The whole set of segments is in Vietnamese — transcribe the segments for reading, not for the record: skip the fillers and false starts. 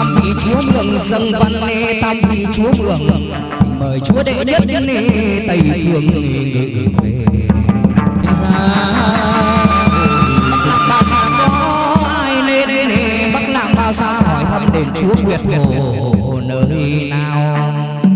vị chúa mường dâng văn nê tam vị chúa mường mời chúa đệ nhất nê tây phương ngự về Ba xa có ai nên nê Bắc Lạng Ba Sa hỏi thăm đền chúa Nguyệt Hồ nơi nào.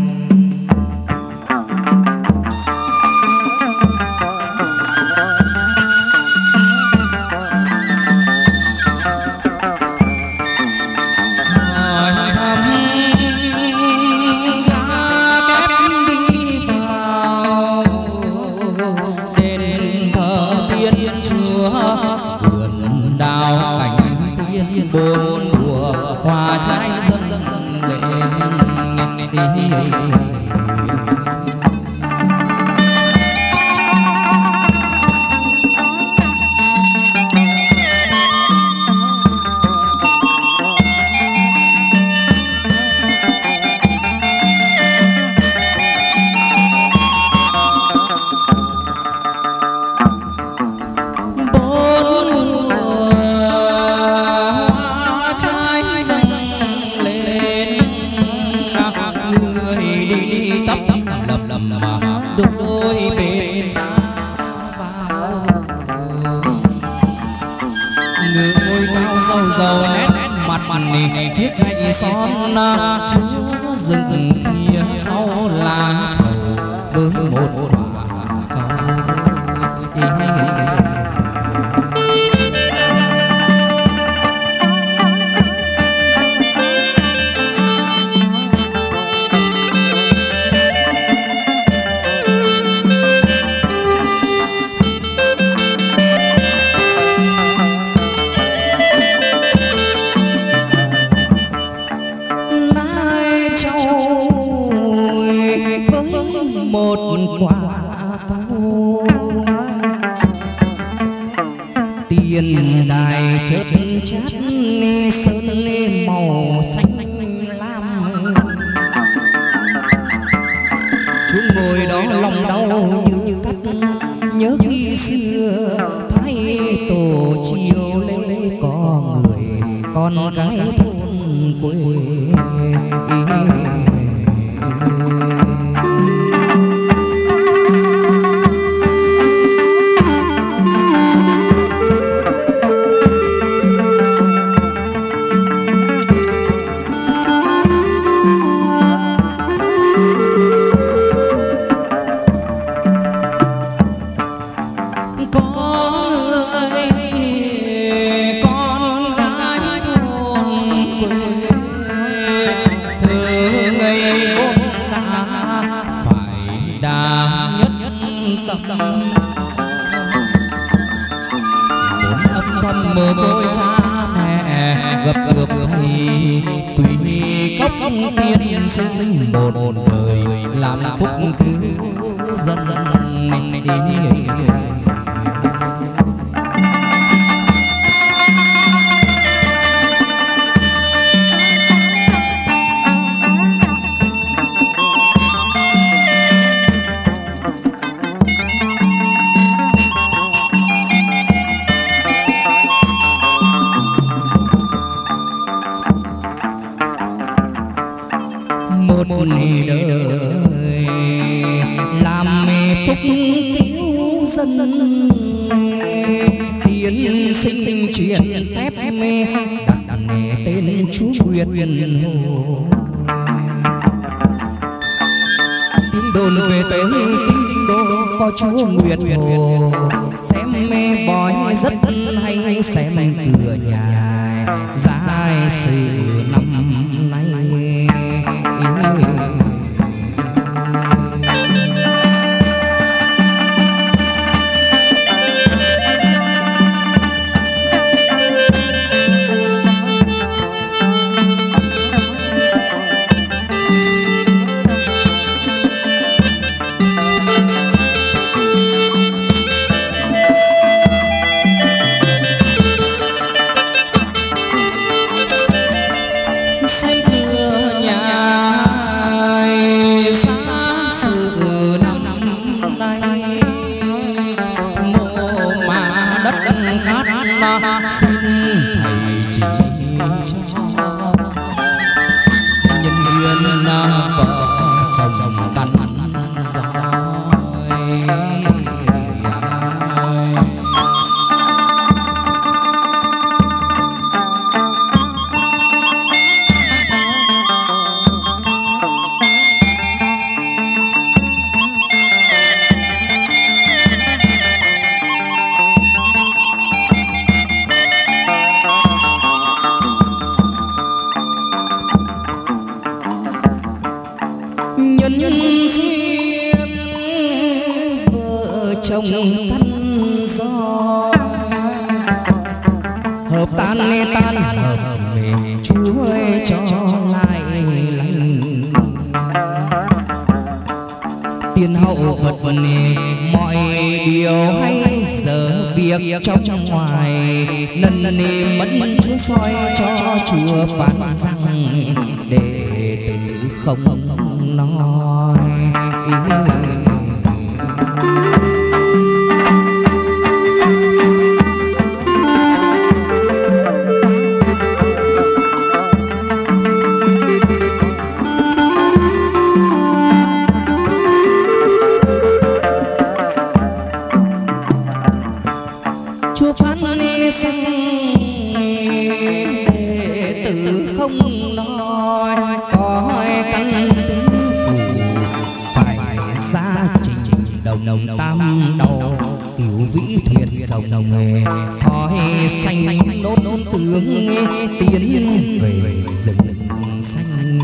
Chiếc gậy son chúa dừng phía sau lá trầu với một quả cầu. Quả cầu tiền đài chớp chát sơn màu xanh lam chúa ngồi đó lòng đau như cắt nhớ khi xưa thái tổ chiều lê có người con gái thôn quê. Mồ côi cha mẹ gặp được thầy tùy cốc tiên sinh một đời làm phúc cứu dân một đời làm phúc cứu dân tiên sinh truyền phép đặt tên chúa Nguyệt Hồ. Tiếng đồn về tới kinh đô có chúa Nguyệt Hồ xem bói rất hay xem cửa nhà dài sự năm nay. xin thầy chỉ cho hậu vật mọi điều hay giờ việc trong ngoài nần nì mất chúa soi cho chùa phán rằng đệ tử không nói tam đầu kiểu vĩ thuyền rồng nghề thoi xanh nốt tướng tiến về rừng xanh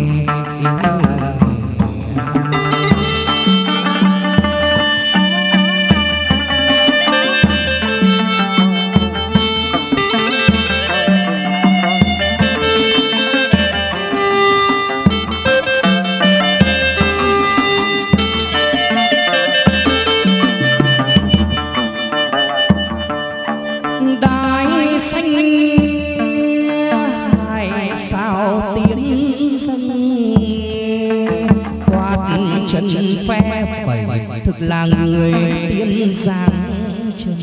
thực là người tiên giang chân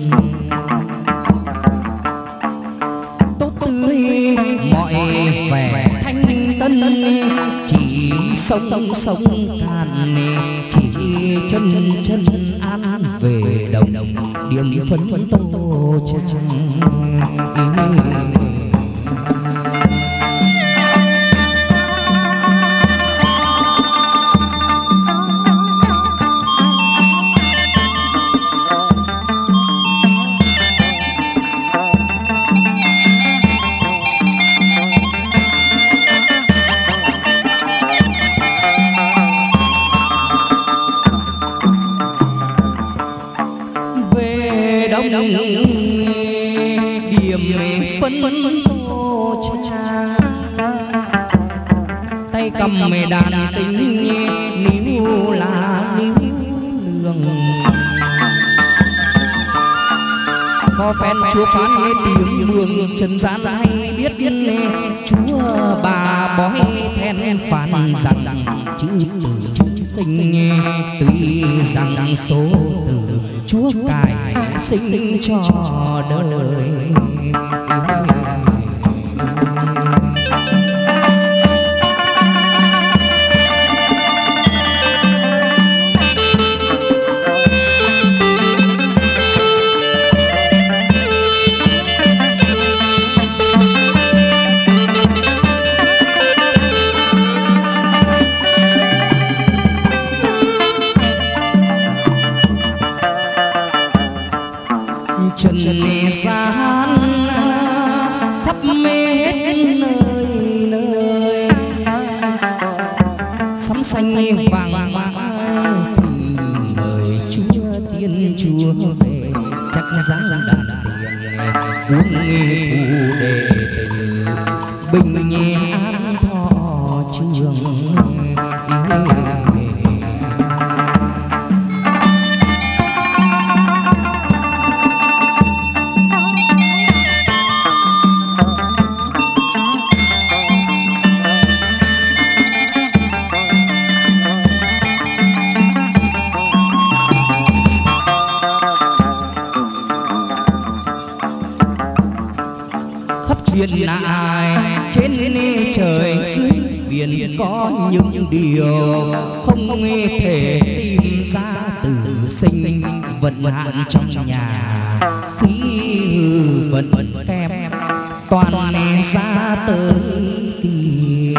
tốt tươi mọi vẻ thanh tân chỉ sông cạn chỉ chân an về đồng điểm phấn tô trang điểm phấn tô trang tay cầm đàn tính níu là níu lường có phen chúa phán tiếng mường trần gian hay biết chúa bà bói then phán rằng chữ từ chúng sinh tuy rằng số từ chúa cải sinh cho đời trần gian khắp hết nơi nơi sắm xanh vàng mã mời chúa tiên chúa về chắc dáng đàn tiền cuốn phù đệ tử bình nhẹ an thọ trường chuyện lại trên trời dưới biển có những điều không thể tìm ra từ sinh vận hạn trong nhà khí hư vận kém toàn ra tới tìm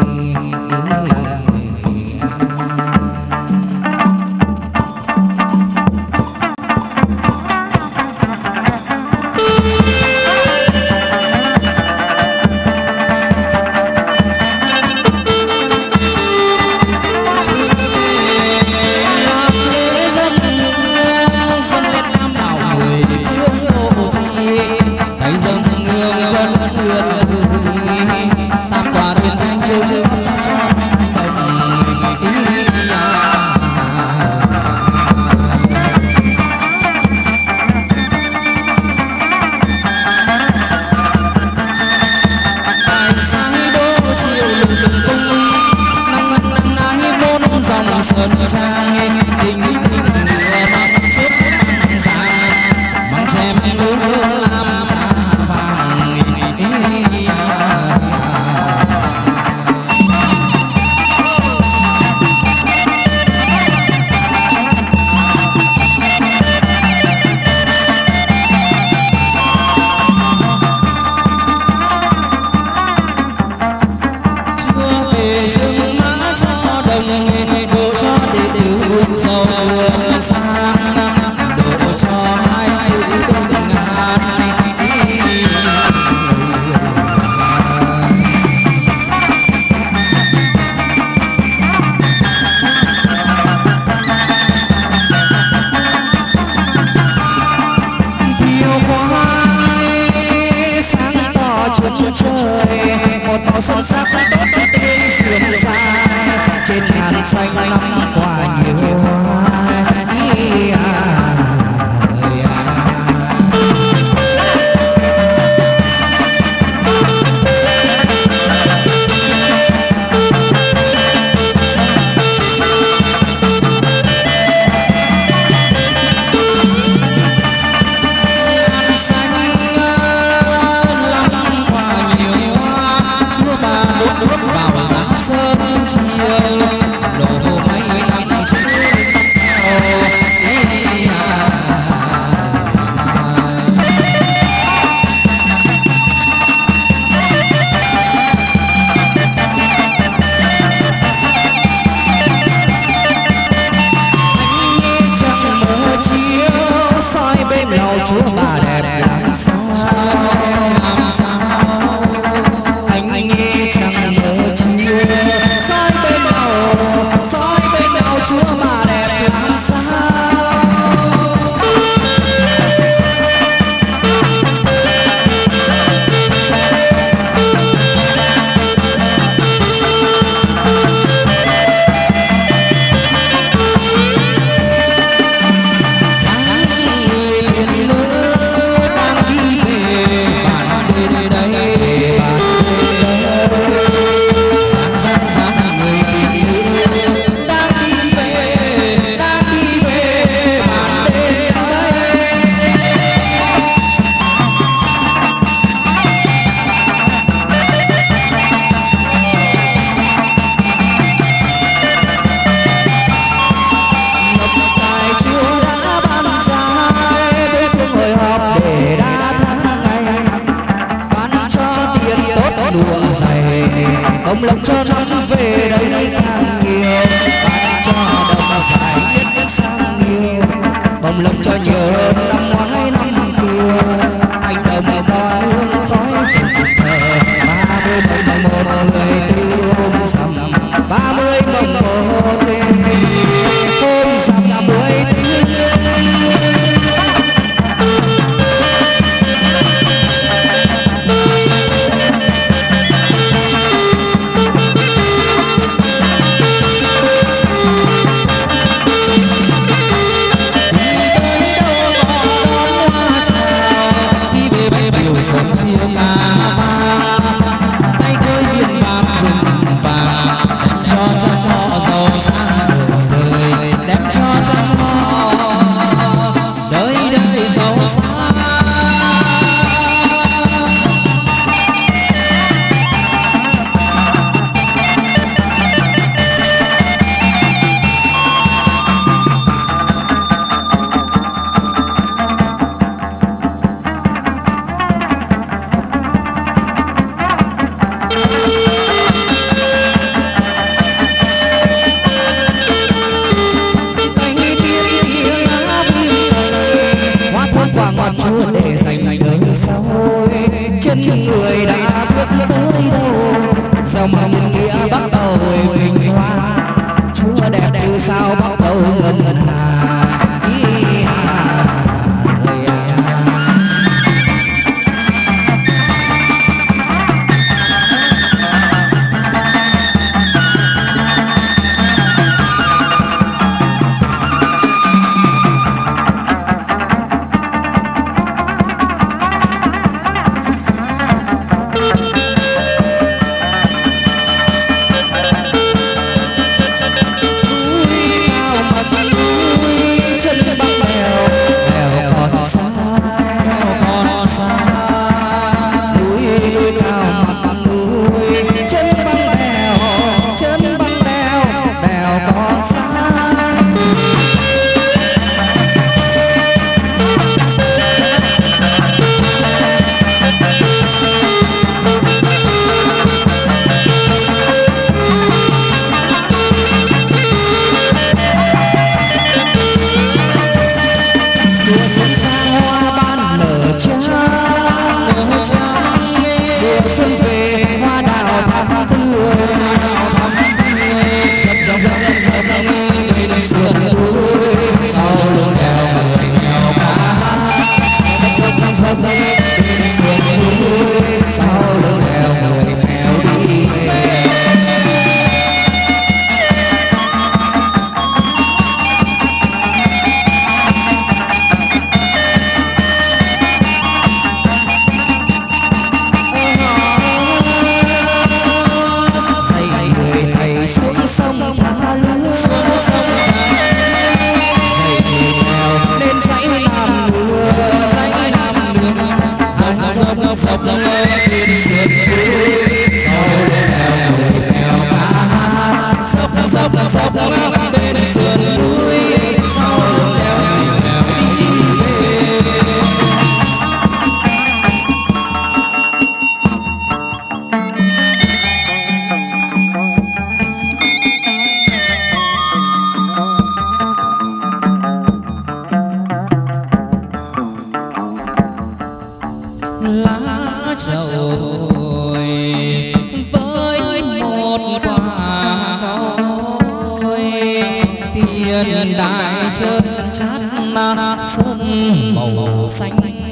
hiền đại trơn chát sơn màu xanh.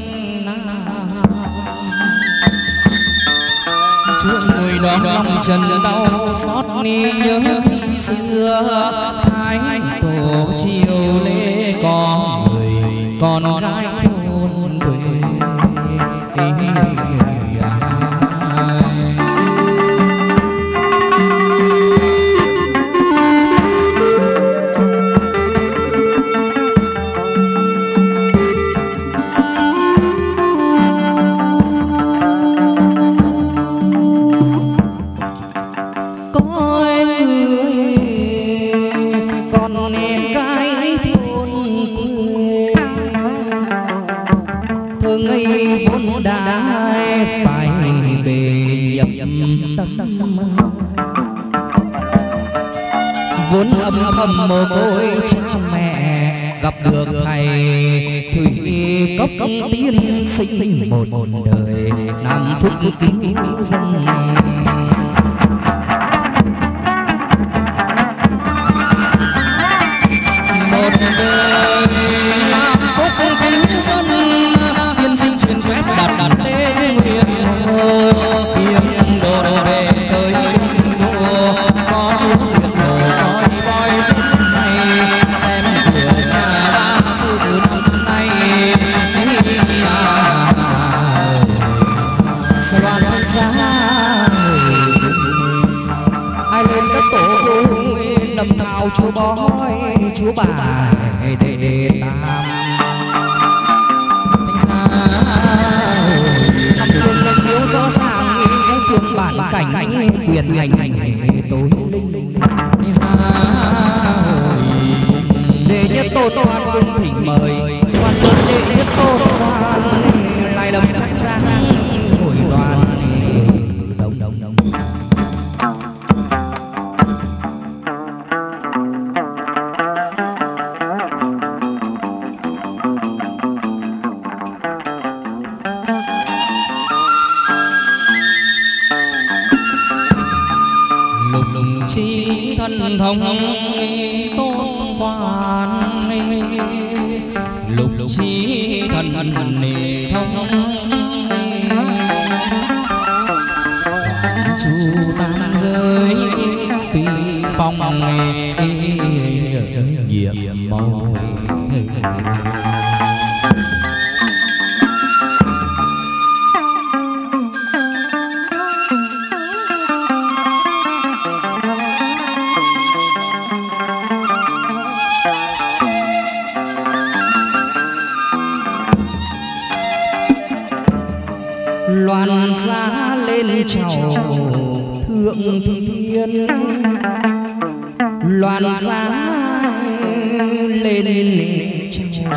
Chúa người đó lòng trần đau xót ni nhớ khi xưa thái tổ chiều lễ có người con gái thôn quê. Vốn âm thầm mồ côi cha mẹ gặp được thầy thủy cốc tiên sinh một đời nam phúc cứu dân. Một đời nam phúc cứu dân tiên sinh truyền phép đặt tên nguyện hồ tiếng đồn về tới đô có chú nguyện hồ coi voi rất này xem cửa nhà ra sư năm nay loan ra ai lên đất tổ hùng nằm thảo chúa bói chúa bà để tam thành ra năm phương nâng yếu rõ ràng ngũ phương bản cảnh quyền hành tối linh thành ra đệ nhất tôn quan cung thỉnh mời quan đơn đệ nhất tôn quan lại lâm chắc giang hội đoàn đông đông đông. Chi thân thông tôn quan lục chi thân thông toàn chu tam giới phi phong nhiệm màu. Loan giá lên chào thượng thiên loan giá lên chào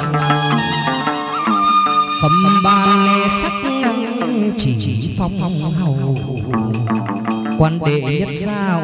khâm ban sắc chỉ phong hầu quan đệ nhất giao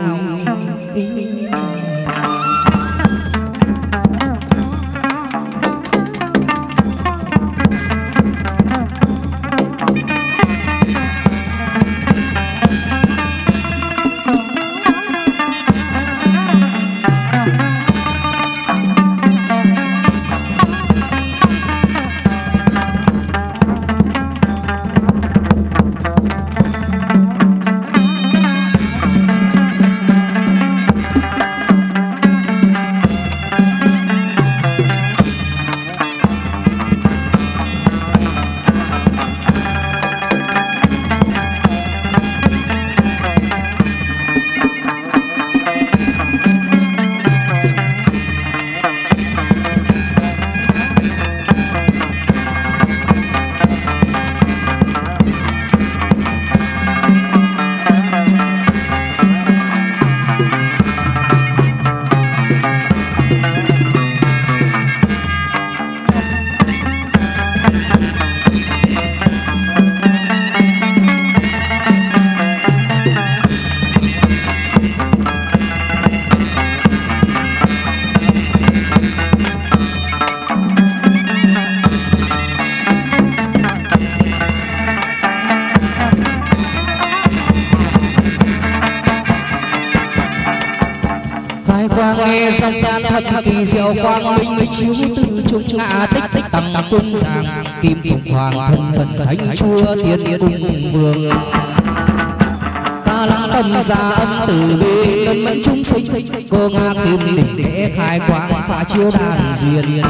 khai quang nghe dòng gian thật kỳ diệu quang minh chiếu từ trung ngã tích tầng cung giang kim phụng hoàng thân thần thánh chúa tiên cung vương ca lăng tâm gia âm từ bi ngân mẫn chúng sinh cô nga kim đỉnh để khai quang phá chiếu đàn duyên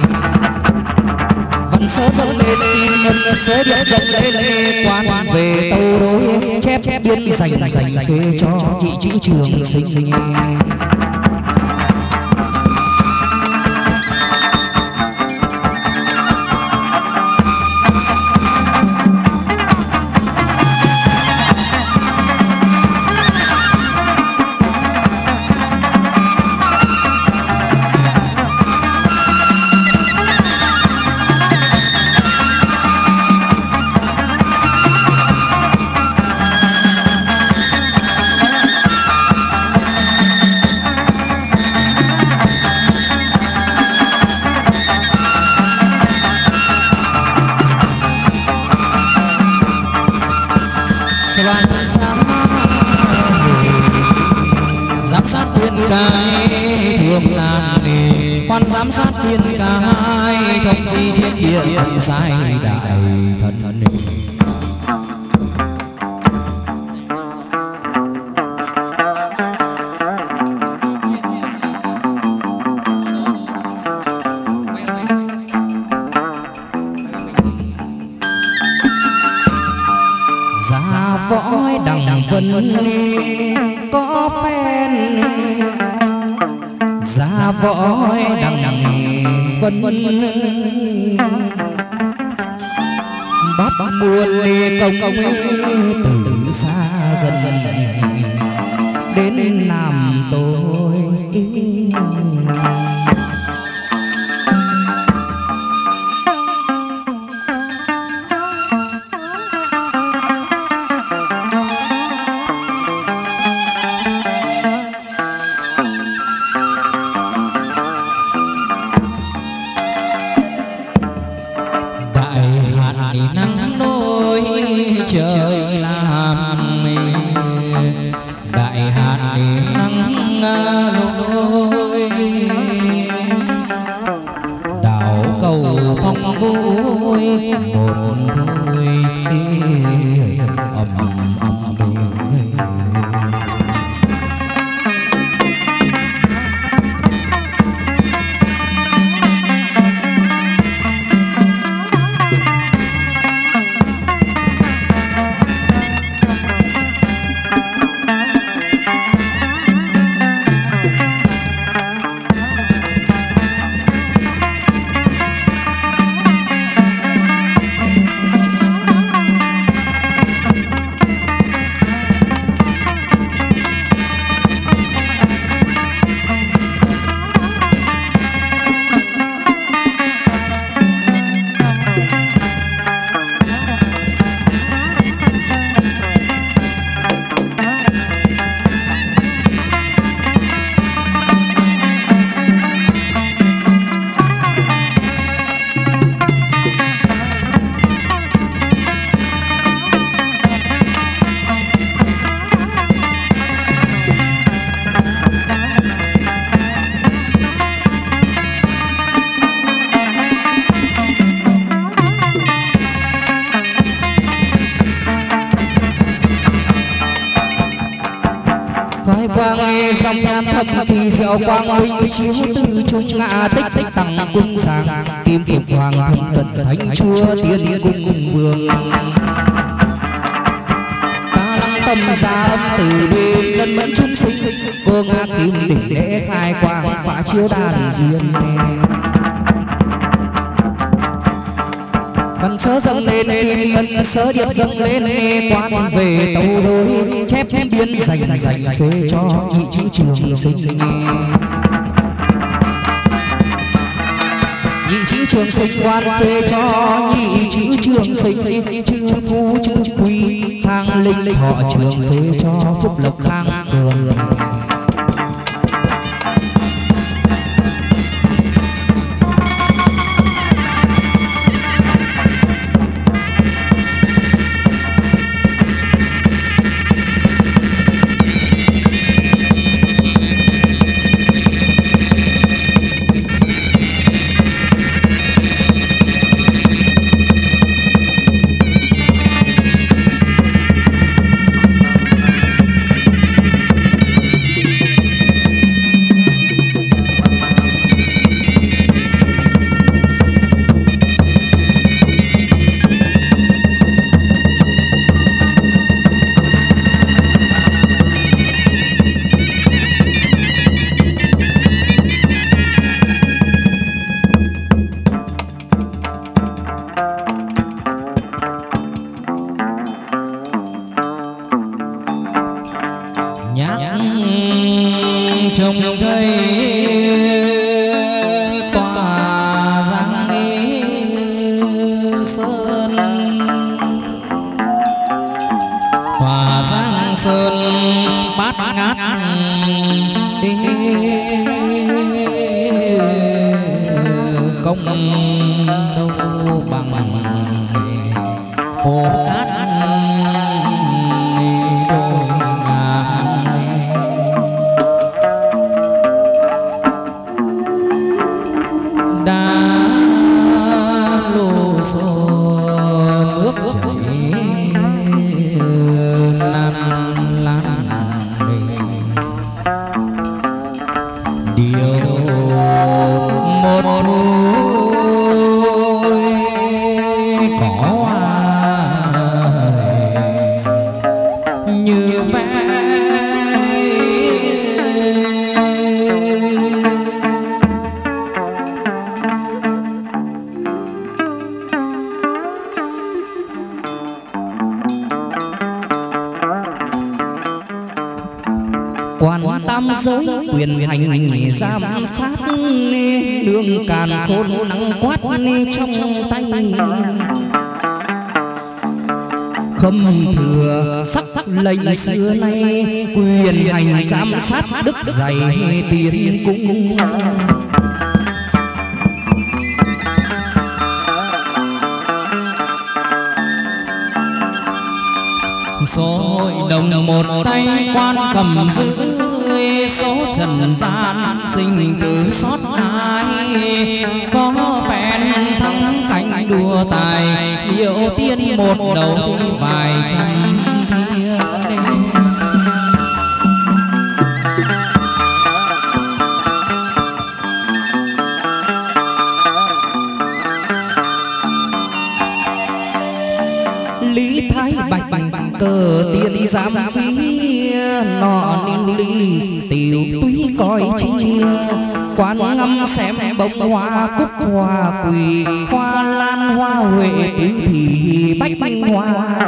văn sớ dâng lên kim ngân sớ điệp dâng lên quan về tâu đối chép biên dành phê cho nhị chữ trường sinh giám sát thiên cái thông chi thiên địa sai đại thần ra võ đằng vân có phen ra võ đằng vân bắt buồn công từ xa gần đến làm tôi trời làm đại hạn nắng nôi đảo cầu phong vui một thôi ầm khai quang nghe dòng nhan thâm thì diệu quang minh chiếu từ trung ngã tích tầng cung giang kim phụng hoàng thân thần thánh chúa tiên cung vương ta lăng tâm gia âm từ bi ngân mẫn chúng sinh cô nga kim đỉnh để khai quang phá chiếu đàn duyên văn sớ dâng lên kim ngân sớ điệp dâng lên quan về tâu đối chép biên dành phê cho nhị chữ trường sinh nhị chữ trường sinh quan phê cho nhị chữ trường sinh chữ phú chữ quý khang linh thọ trường phê cho phúc lộc khang cường trông thấy tòa giang sơn, tòa giang sơn bát ngát không đâu bằng phố cát đôi ngàn. Đã lô xô nước chảy lan lan điều một tam giới quyền hành giám sát đường càn khôn nắng quát trong tay không thừa sắc lệnh xưa nay quyền hành giám sát đức dày tiền cung hội đồng một tay quan cầm giữ số trần gian sinh tử xót ai có phen thắng cảnh đua tài diệu tiên một đầu thì vài trăm thiên lý thái bạch cờ tiên giám phí nọ ninh ly tiểu túy coi chia quán ngắm xem bông hoa cúc hoa quỳ hoa lan hoa huệ tứ thì bách hoa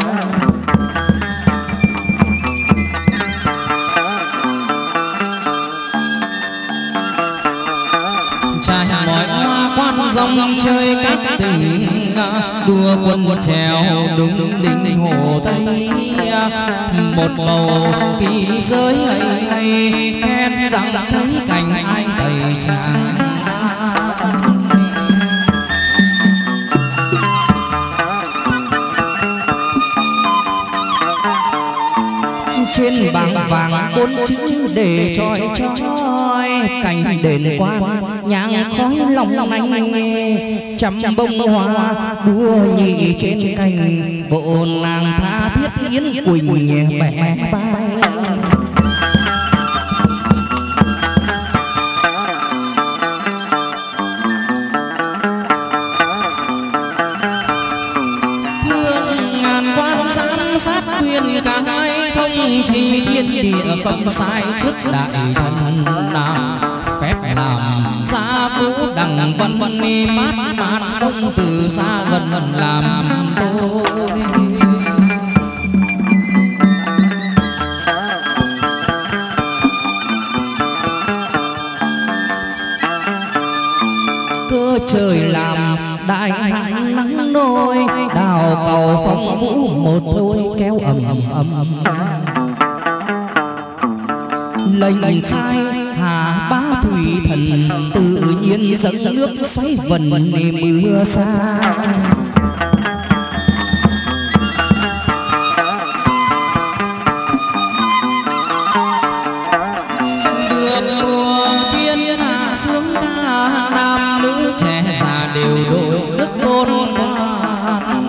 trai mọi hoa quan dòng chơi các tình đua quân trèo đúng đỉnh hồ tây một bầu khí giới hay khen rằng thấy cảnh ai đầy tràn trên bảng vàng bốn chữ để chói chói cảnh đền quan nhang khói long lanh trăm bông hoa đua nhị trên cành bộ nàng tha thiết yến quỳnh bẻ bay thương ngàn quan giám sát quyền cả hai thông chi thiên địa không sai trước đại thần nào phép làm xa vũ đằng vân vân mát mát công từ xa vân vân làm tôi cơ trời làm đại hạn nắng nôi đào cầu phong vũ một thôi kéo ầm ầm lệnh sai hà bá thủy thần tự nhiên dâng nước xoáy vần mưa xa được mùa thiên hạ sướng ca nam nữ trẻ già đều đội đức tôn quan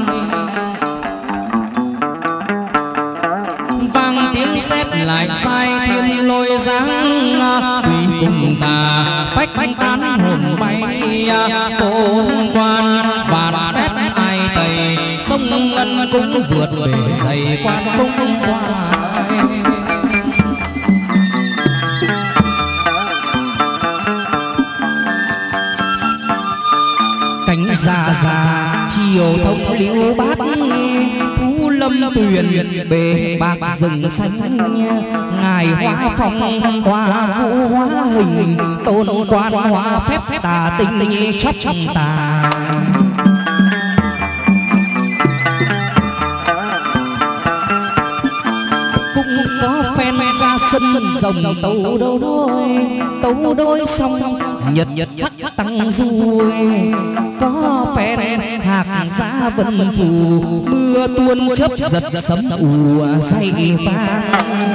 vang tiếng sét lại sai thiên lôi giáng quỷ cùng tà phách tán hồn bay tôn quan vạn phép ai tày sông ngân cũng vượt bể dày quan cung quay cánh già già chiều thông liễu bát thú lâm lâm tuyền bề bạc rừng xanh, ngài hóa phong hoa vũ hóa hình, tôn quan hóa phép tà tinh chóc tà. Cũng có phen ra sân rồng tấu đôi xong nhật khắc tăng vui, có phen hạc giá vân phù, mưa tuôn chớp giật sấm ù say vang.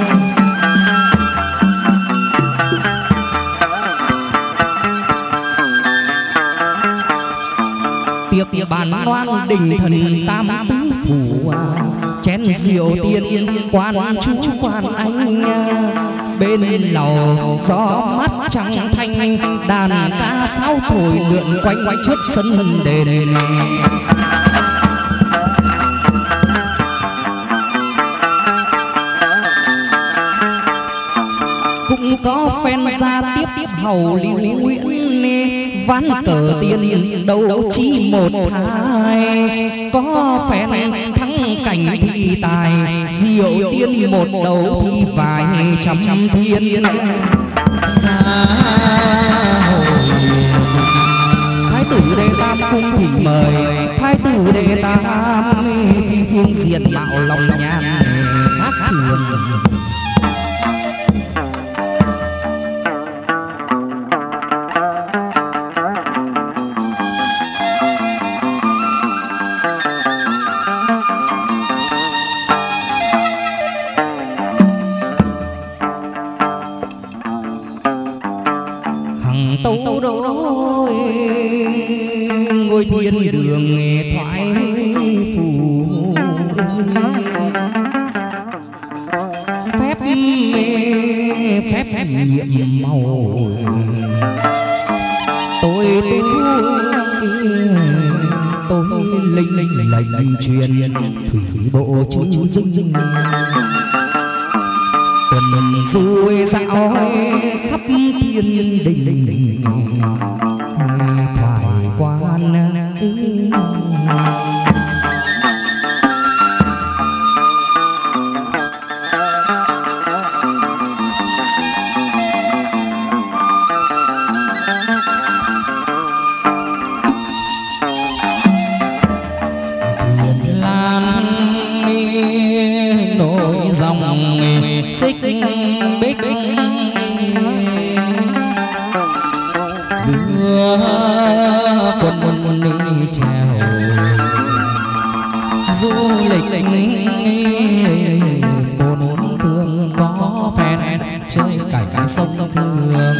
Tiệc bàn loan đình thần tam tứ phủ, chén rượu tiên quan chú quan anh, bên lầu gió mát trăng thanh, đàn ca sáo thổi lượn quanh trước sân đền. Cũng có phen ra tiếp hầu Lưu Nguyễn, ván cờ tiên đấu chi một hai, có phen thắng cảnh thi tài, diệu tiên một đấu thi vài trăm thiên. Thái tử Đệ Tam cung thỉnh mời, thái tử Đệ Tam phi phương diện mạo lòng nhan khác thường. Tấu đôi ngôi thiên đường thoại phù, phép nhiệm màu tôi linh lệnh truyền thủy bộ chữ dinh, tuần du dạo khắp thiên đình thoại quan. Thuyền lan nổi dòng xích bích, đưa quân đi chèo du lịch bốn phương, có phen chơi cảnh sông thương.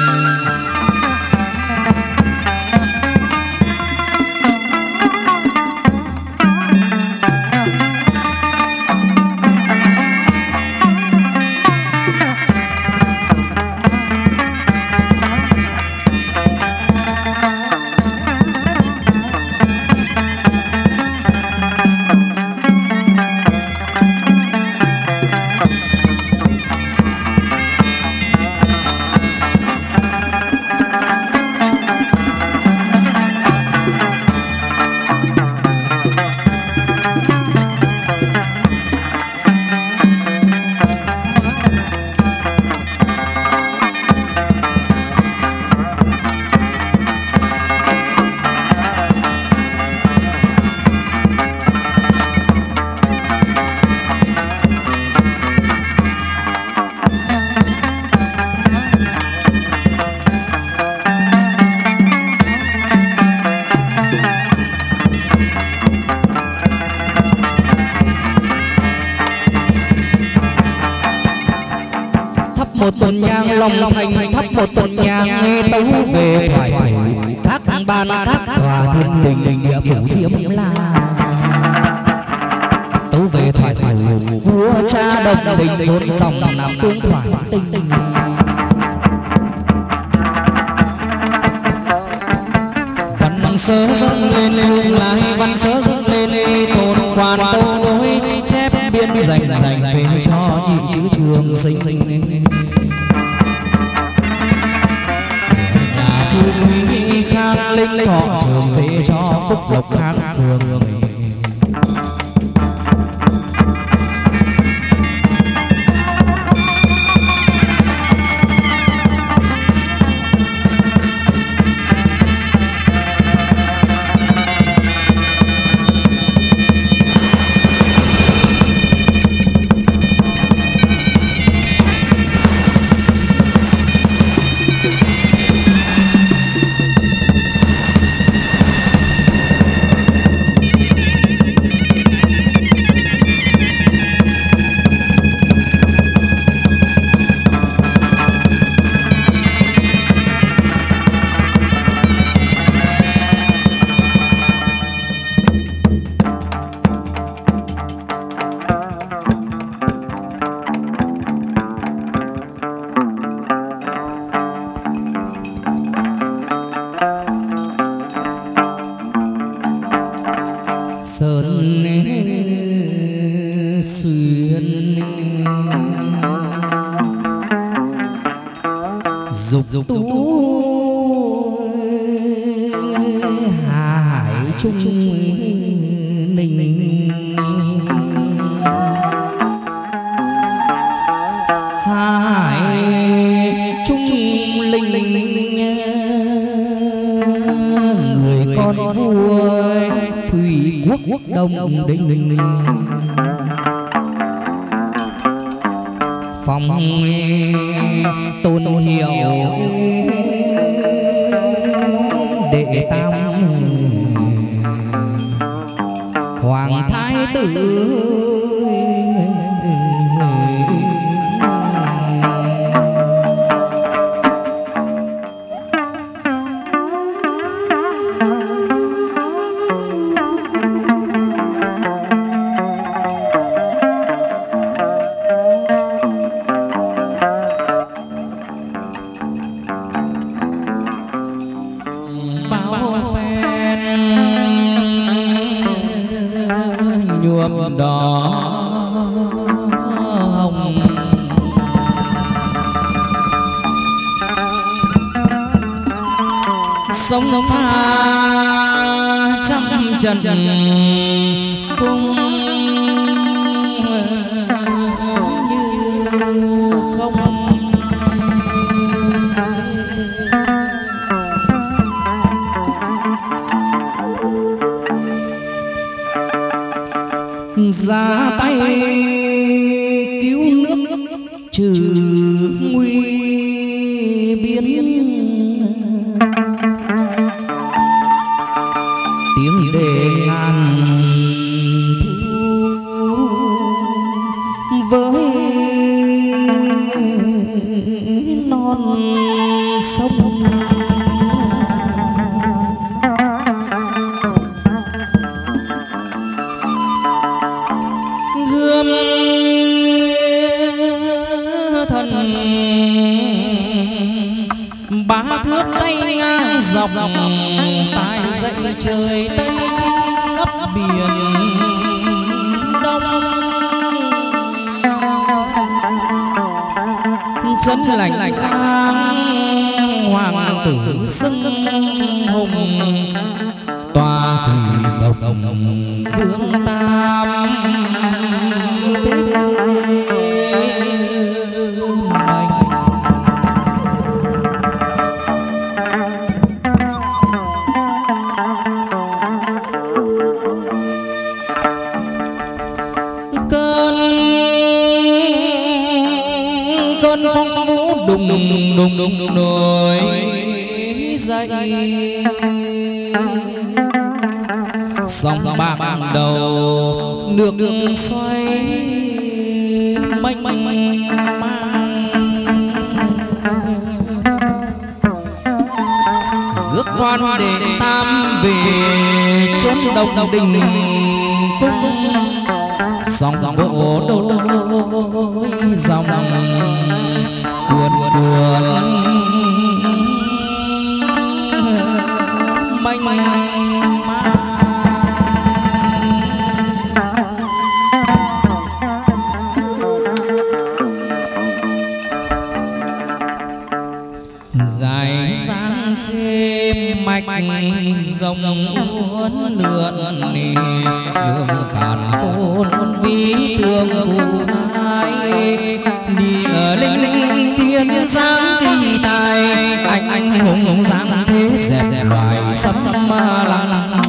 một tuần nhang lòng thành, thắp một tuần nhang nghe tấu về thoại phủ, các ban các tòa thiên đình địa phủ Diêm La. Tấu về thoại phủ vua cha đồng đình vốn dòng nằm tương thoại tinh. Văn sớ dâng lên lại văn sớ dâng lên tôn quan tâu đối chép biên dành về cho nhị chữ trường sinh. Quý khang linh thọ trường về cho phúc lộc khang thường, dục tú hải trung ninh, hải trung linh người con vua thủy quốc đông đinh, phong tôn hiệu đệ tam hoàng thái tử, nhuộm đỏ hồng, sông pha trăm trần cung như không. Ra tay cứu nước trừ nguy biến, tiếng đề ngàn thu với non sông. Gươm thần bá thước tay ngang dọc, tài dậy trời tây chinh lấp biển đông. Chân lạnh sáng hoàng tử xưng hùng, tòa thủy tộc vương tam tích mệnh. Cơn phong vũ đùng đùng nổi dậy, sóng bạc đầu nước xoay mênh mang, rước quan đệ tam về chốn đông đình cung. Sóng vỗ đôi dòng cuồn cuộn mênh mang. Dài dáng khê mạch rồng uốn lượn, đường càn khôn ví thương cụ ai, địa linh thiên giáng kỳ tài, anh hùng giáng thế dẹp loài sấm lăng.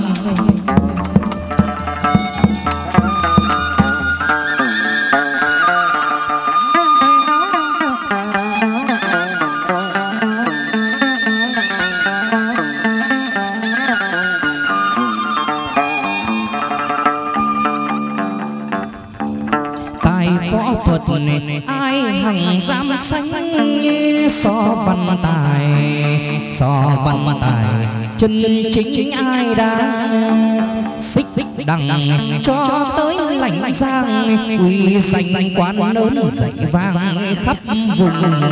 Võ thuật ai hằng dám sánh như so văn tài chân chính ai đang xích đằng cho tới lãnh giang, uy danh quán lớn dậy vang khắp vùng.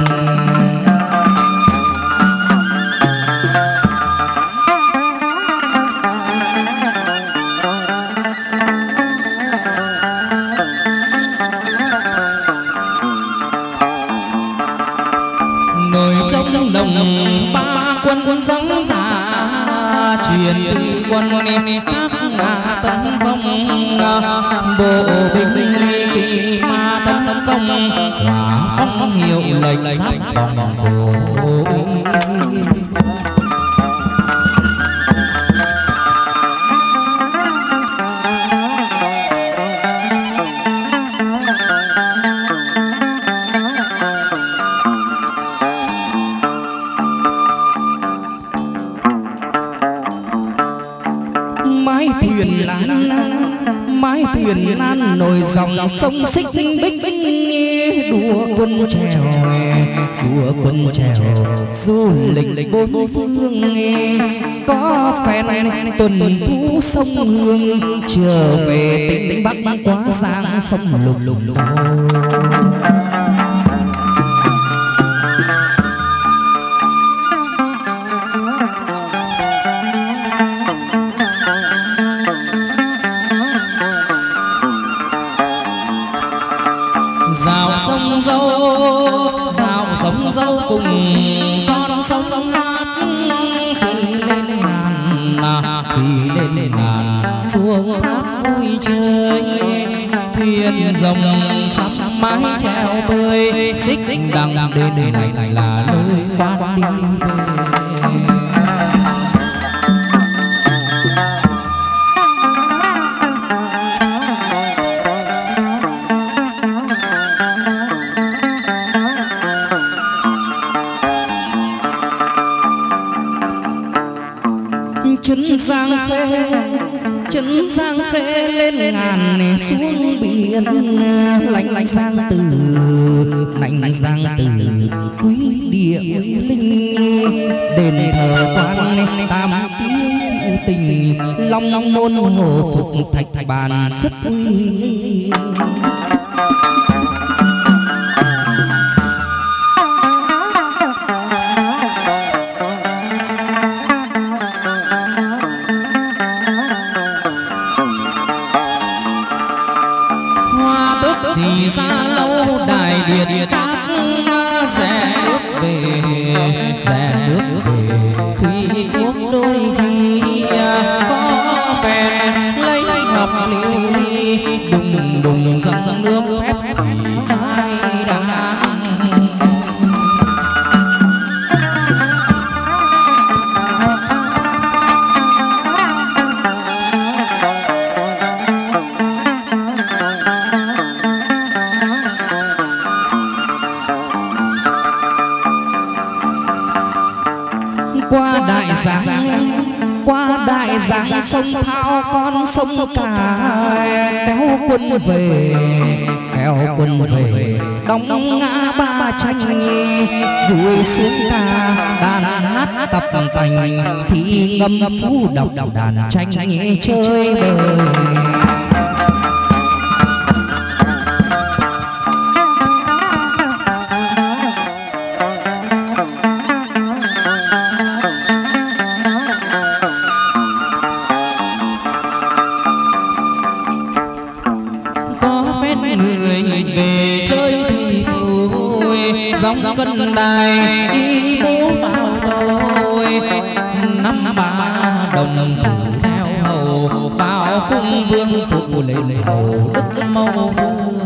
nổi trong đồng ba quân sóng giả truyền từ quân các ngã tấn công bộ binh kỳ ma tấn công hỏa phong hiệu lệnh giáp vòng cổ. thuyền nan nổi dòng sông xích bích đua quân trèo du lịch bốn phương có phen tuần thú sông Hương trở về tỉnh Bắc quá giang sông lục lục sông dâu cùng con sông hát khi lên ngàn xuống thác vui chơi thuyền rồng chắp mái treo bơi xích đằng đến này là nơi quan đi Trấn Giang Khê lên ngàn xuống biển lạnh Giang Từ quý địa quý linh đền thờ quan tam tiêu tình long môn hồ phục thạch bàn rất uy nghi. Ra lâu đài điện các rẽ nước về thủy quốc đôi khi có phèn lấy ngọc liễu ly đùng dâng nước phép thủy ai đã qua đại giang sông Thao con sông Cả kéo quân về đóng ngã ba tranh vui sướng ca đàn hát tập tành thì ngâm phú đọc đàn tranh chơi bời. Dòng cân đài đi bố vào tôi năm ba đồng tử theo hầu vào cung vương phụ lên hầu đức mâu vương.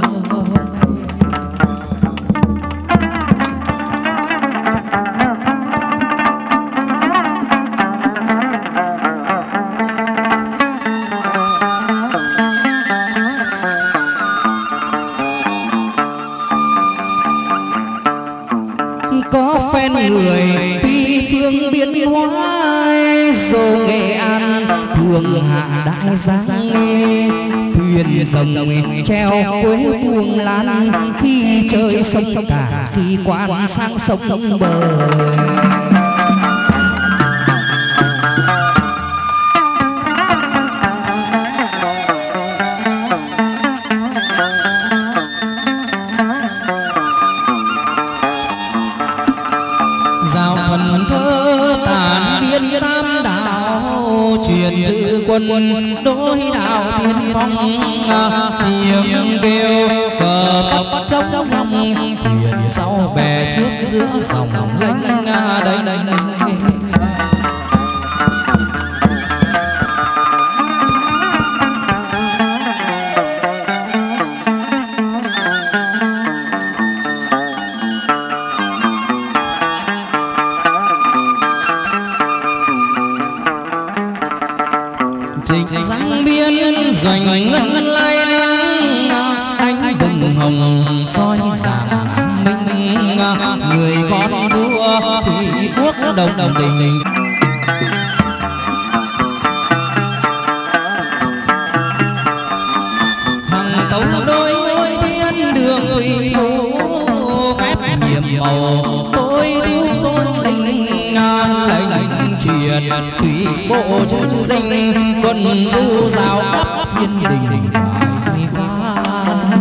Có phen người phi phương biến hóa dô Nghệ An thường hạ đại giang thuyền rồng treo quế cuồng lan khi chơi sông Cả khi quan sang sông bờ. Quân đối đạo tiên phong chiêng kêu cờ phất trong dòng thuyền sau bè trước giữa dòng lênh đây. Giang biên doanh ngân lai lang anh vừng hồng soi sáng minh người con vua thủy quốc đồng đình hằng tấu đôi ngôi thiên đường thủy phố phép nhiệm màu tôi điêu tôi linh lệnh truyền thủy bộ chân dinh quân du giáo khắp thiên đình hoài quan.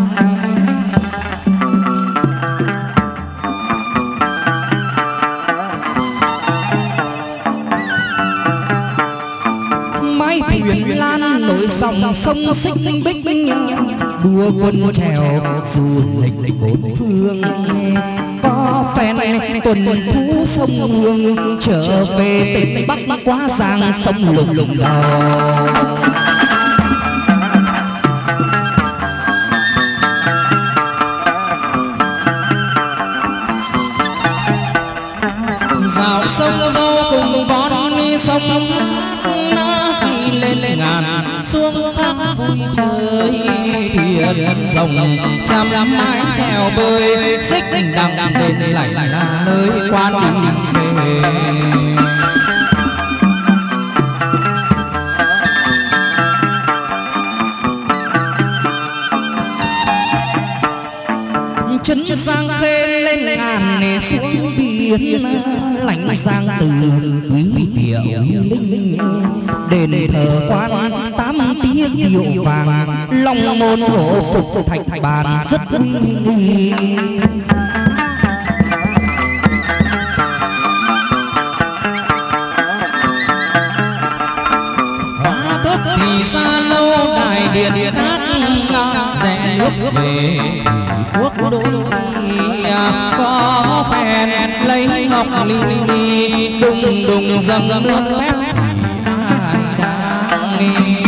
Mái thuyền lan nổi dòng sông xích bích đua quân trèo du lịch bốn phương có phen tuần thú sông Hương trở về tỉnh Bắc quá giang sông lục đầu. Dạo sông dâu cùng con đi sông khi lên ngàn xuống thác vui chơi thuyền rồng trăm mái chèo bơi xích đằng đền lại là nơi quan đi về. Chân giang khê lên ngàn nề xuống biển lạnh giang từ quý địa linh đền thờ quan tám tiếng kiệu vàng long môn hộ phục thạch bàn rất uy nghi. Hóa thức thì xa lâu đài điện cát rẽ nước về thủy quốc đôi có phen lấy ngọc ly đùng đùng dâng nước phép thì ai đang nghe.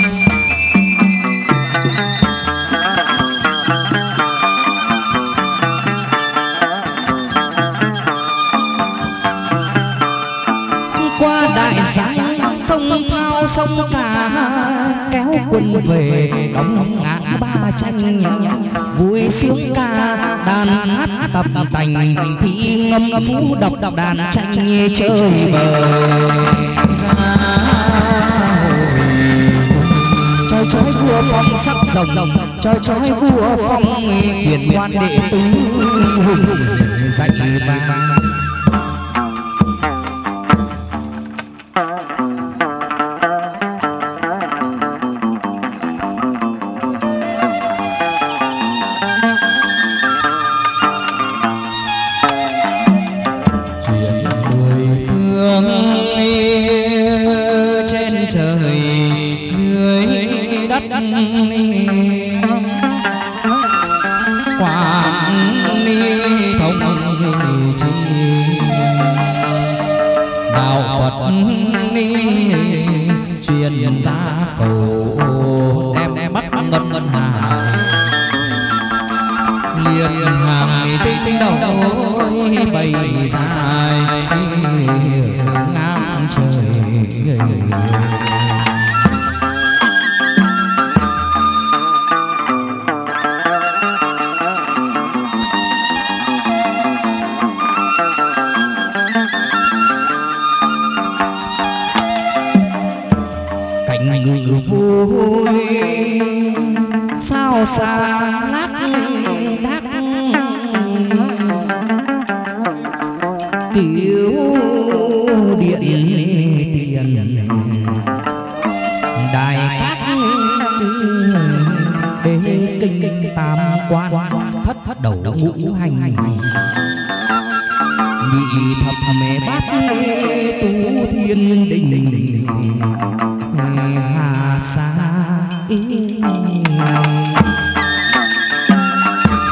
Qua đại giang sông thao sông cả kéo quân về đóng ngã ba tranh vui sướng ca đàn hát tập tành thi ngâm phú độc đàn tranh như chơi bời ra chói chói vua phong sắc rồng chói chói vua phong quyền quan đệ tứ hùng dạy vàng. Quản ni thông chi đạo Phật ni truyền gia cầu đem bắt ngân hà liền hàng tinh đầu bày dài ngang trời. Ngự vui sao xa lắc đắc kiểu điện tiền đài các đế kinh tam quan thất đầu ngũ hành nhị thập mẹ bát tu thiên đình hà sa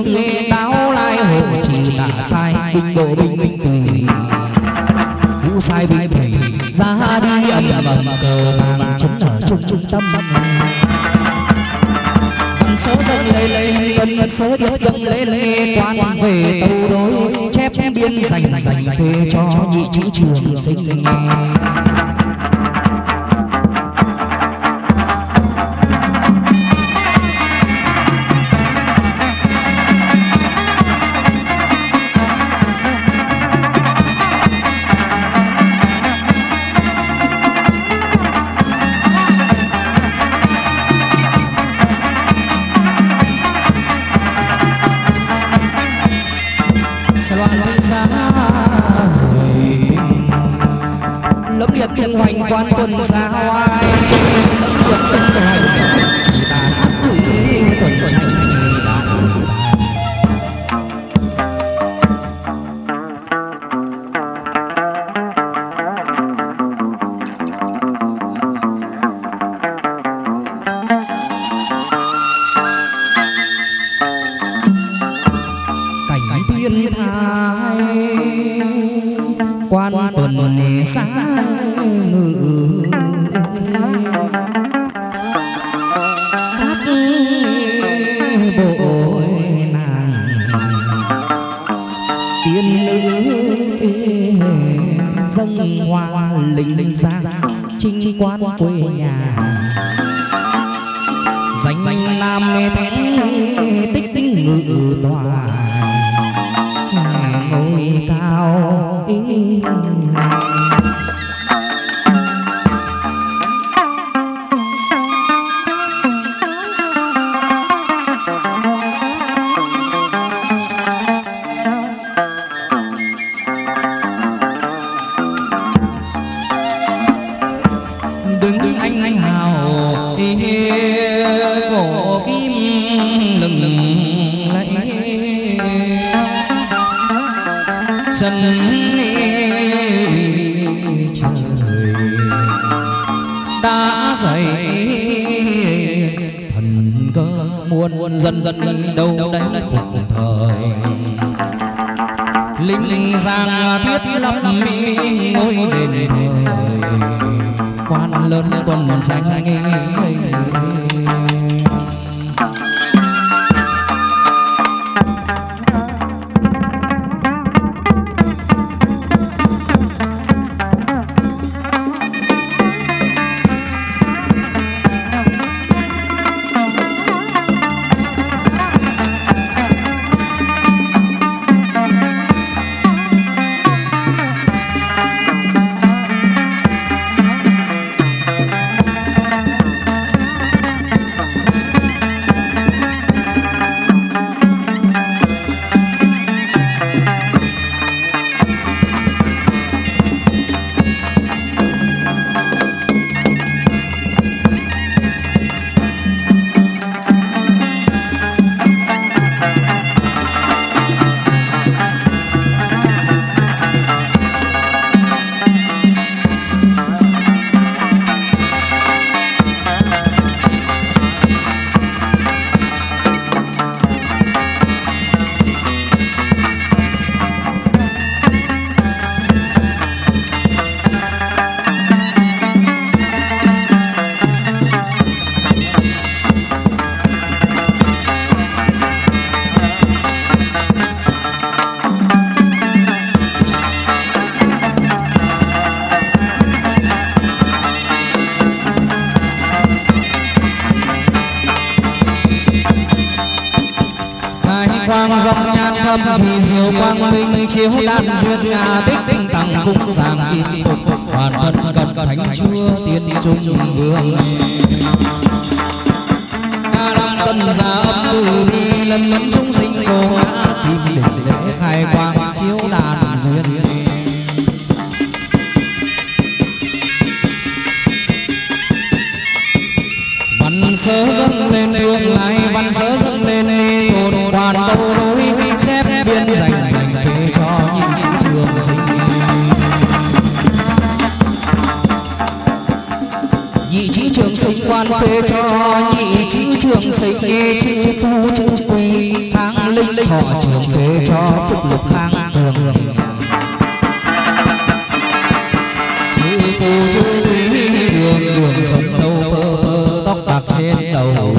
thương nghe đáo lai hộ chỉ tả sai binh bộ binh tùy hữu sai binh thủy ra đi ầm ầm cờ vàng chấn ở trung tâm văn sớ dâng lên văn sớ điệp dâng lên nghe quan về tâu đối chép biên dành phê cho nhị chữ trường sinh hoành quan tuần ra hoài lâm liệt tung hoành chỉ ta sát quỷ tuần tranh cảnh thiên thai quan tuần xa ngự các bộ nàng tiên nữ dâng hoa linh giang chinh quan quê nhà danh nam thén tích ngự tòa ngôi cao đứng anh hào cổ kim lừng lẫy chân trời đã dậy thần cơ muôn dân đâu đấy phục thời linh giang thiết lập ngôi đền thời quan lớn tuần tranh quang dòng nhan thâm thì diệu quang minh chiếu đan duyên ngà tích tăng cung giảng kim phục hoàn thân cần thánh chúa tiên trung vương ca năm tân gia âm từ bi lần lần chúng sinh cô ngã kim đỉnh lễ khai quang chiếu đan duyên văn sớ dâng lên tương lai văn sớ dâng lên tồn hoàn đâu đối chép biên dành phê cho những chữ trường sinh nhị chí trường sinh quan phê cho nhị chí trường sinh chữ phu chữ quý khang linh thọ trường phế cho phúc lục khang tường chữ phu chữ quý đường đường sống đâu phơ phơ tóc bạc trên đầu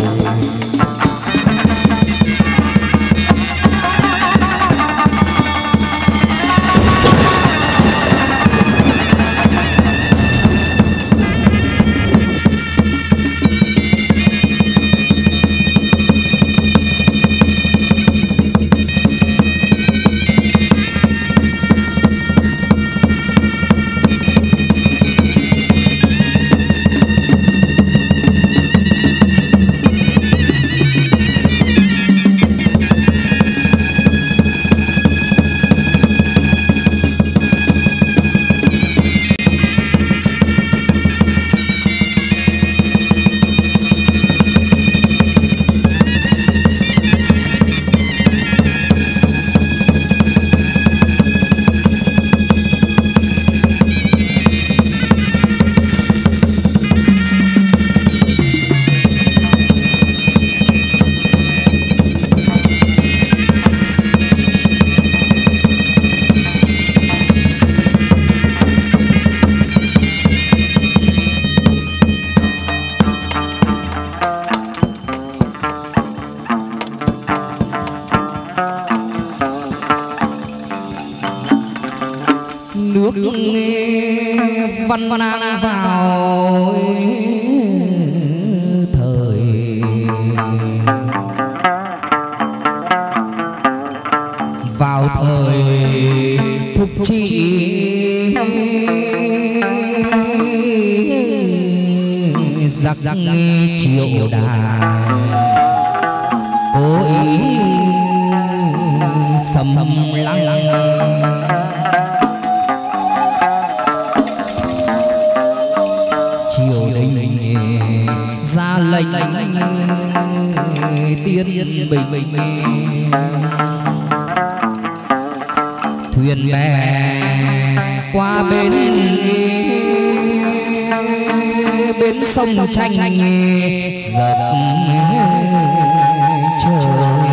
văn nang vào thời thục trị giặc triều đài cố ý xâm lăng triều đình ra lệnh tiên bình thuyền bè qua bên sông tranh dập trời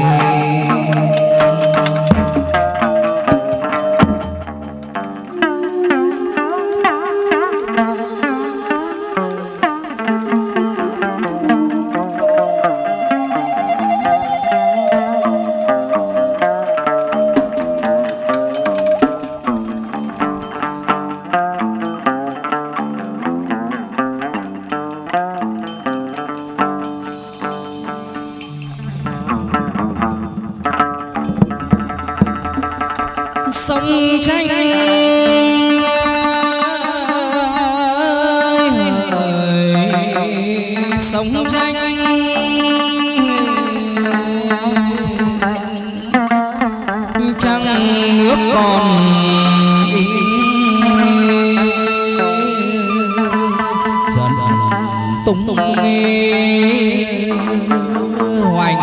sông tranh sông tranh trăng nước còn in dần tung hoành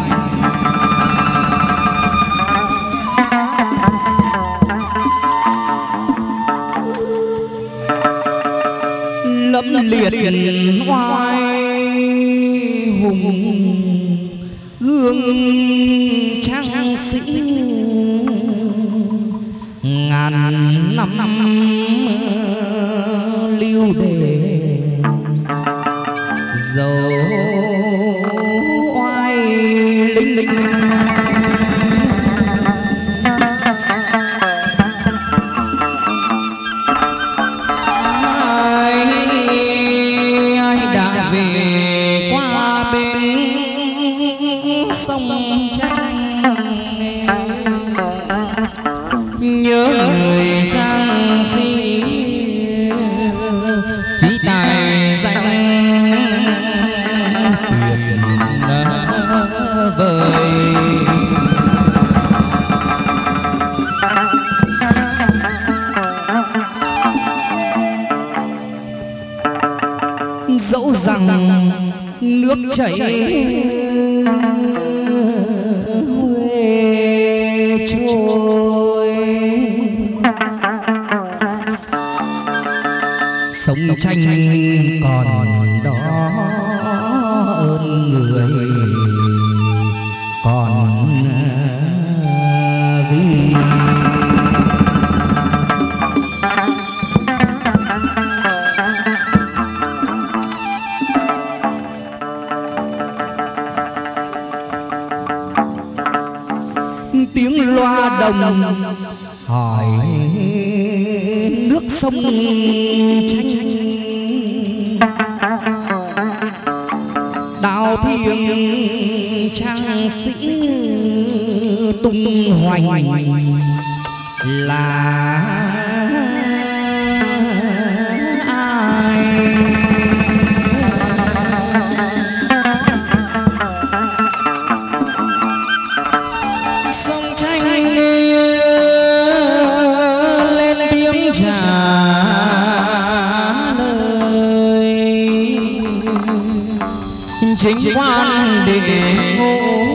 lâm liệt oai hùng gương trang sĩ ngàn năm lưu đề dấu oai linh sông tranh nhớ người trang sĩ trí tài danh tuyệt vời dẫu rằng nước chảy trôi sông tranh còn đó ơn người Tiếng loa đồng hỏi nước sông tranh, đạo thiêng trang sĩ tung hoành là ai? Sông tranh lên tiếng trả lời, chính quan đệ ngô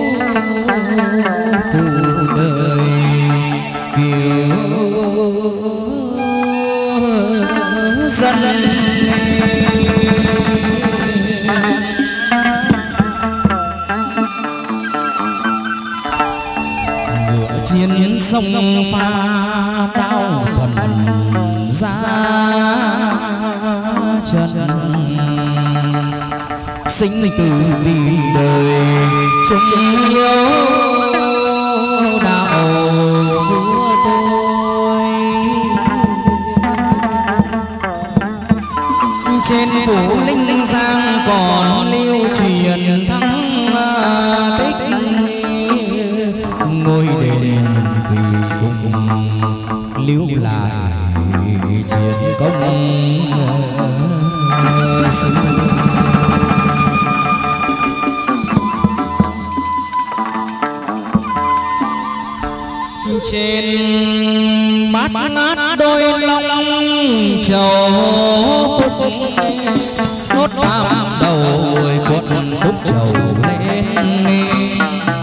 phụ đời kiều dân. Ngựa chiến sông pha đao thuần ra chân, sinh tử vì đời chung yêu đạo vua tôi. Trên phủ Linh Giang còn lưu truyền thắng tích, ngôi đền thì cũng lưu lại chiến công xưa. Trên bát ngát đôi long trầu phúc, nốt tam đầu cuộn khúc trầu lên.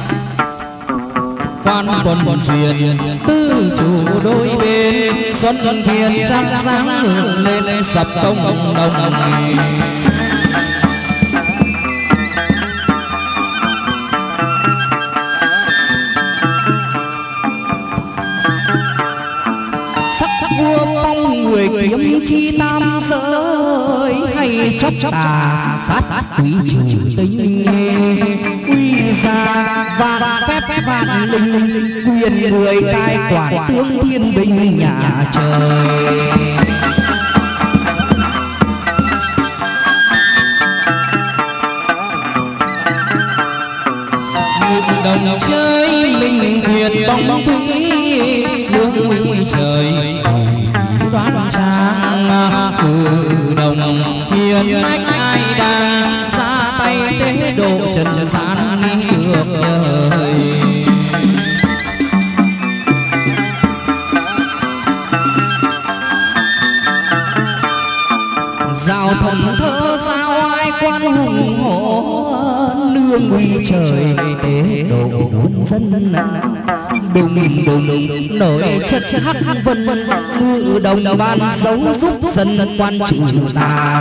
Quan tuần truyền tư chủ đôi bên, xuân thiên trăng sáng ngược lên sập công đồng. Vua phong người kiếm chi tam giới, hay chót tà sát quý chủ tính uy gia vạn phép vạn linh, quyền người cai quản tướng thiên binh nhà trời. Ngự đồng chơi linh huyền bóng quý, lương uy trời đoán trang. Cử đồng hiền hách ai đang ra tay tế độ trần gian được nhời. Giao thần thơ giao ai quan hùng hổ, nương uy trời tế độ muôn dân. Đùng đùng nổi chất hắc vân, ngự đồng ban dấu giúp dân quan chủ ta.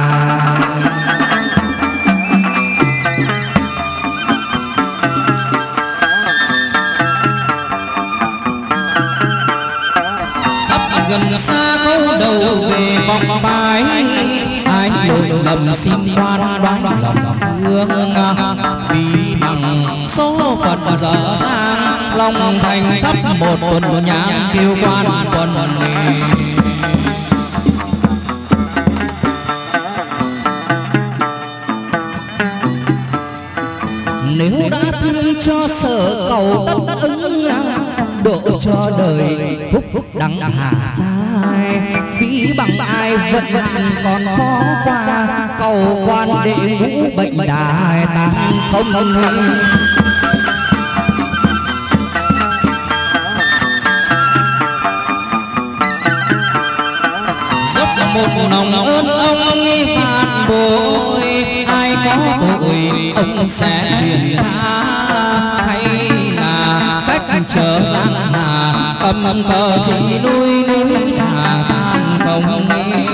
Khắp gần xa khấu đầu về vòng bài, ai lỗi lầm xin khoan đoái lòng thương. Vì bằng số phận dở dang, lòng thành thắp một tuần nhang kêu quan quần lì. Nếu đã thương cho sở cầu tất ứng, độ cho đời phúc đắng hạ sai. Vì bằng ai vận hạn còn khó qua, cầu quan đệ ngũ bệnh đài tàn không nguy. Dốc một lòng ơn ông nghi phạt bội, ai có tội ông sẽ truyền tha. Hay là cách trở giang hà, âm thờ chỉ núi núi thả tan không đi.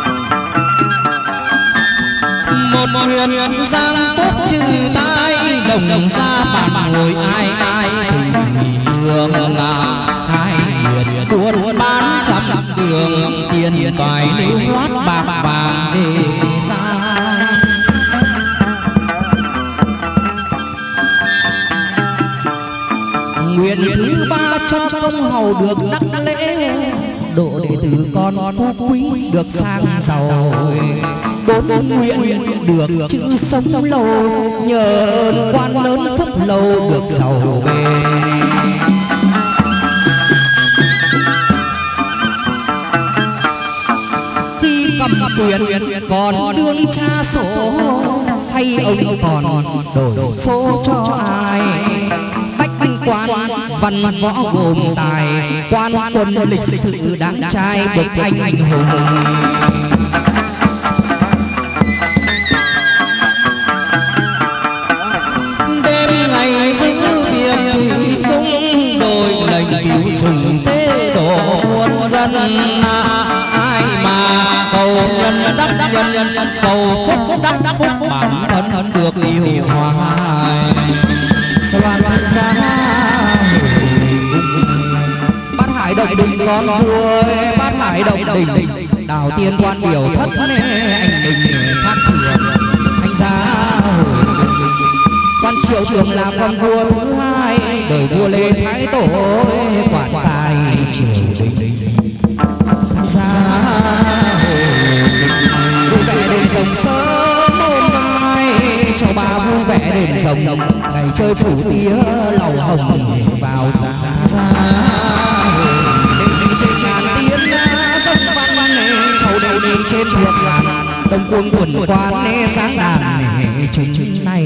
Một huyền giang phúc trừ tai đồng ra bàn ngồi ai ai thịnh đường hai nguyệt buôn bán trăm đường tiền toài lưu loát bạc vàng để ra. Nguyện thứ ba cho công hầu được đắc lễ, độ đệ tử con phú quý được sang giàu. Bốn nguyện được chữ sống lâu, nhờ ơn quan lớn phúc lâu được giàu bền. Khi cầm quyền còn đương tra sổ, hay ông còn đổi số cho ai? Quan văn võ gồm tài, quan quân lịch sự đáng trai bậc anh hùng. Đêm ngày giữ việc thủy cung, đổi lệnh cứu trùng tế độ muôn dân. Ai mà cầu nhân đắc nhân, cầu phúc đắc phúc, bản thân được điều hòa. Soạn ra Bát Hải Động Đình con vua, Bát Hải Động Đình đào tiên quan điều thất anh đình phát thưởng anh ra. Quan Triệu Trường là con vua thứ hai, đời vua Lê Thái Tổ quản tài triều đình. Ra vui vẻ đền rồng sớm hôm mai, cho bà vui vẻ đền rồng ngày chơi phủ tía lầu hồng vào giá. Để đi trên tràn tiên dân văn, cháu đều đi trên thượng ngàn đông quân quần quan sáng đàn chừng này.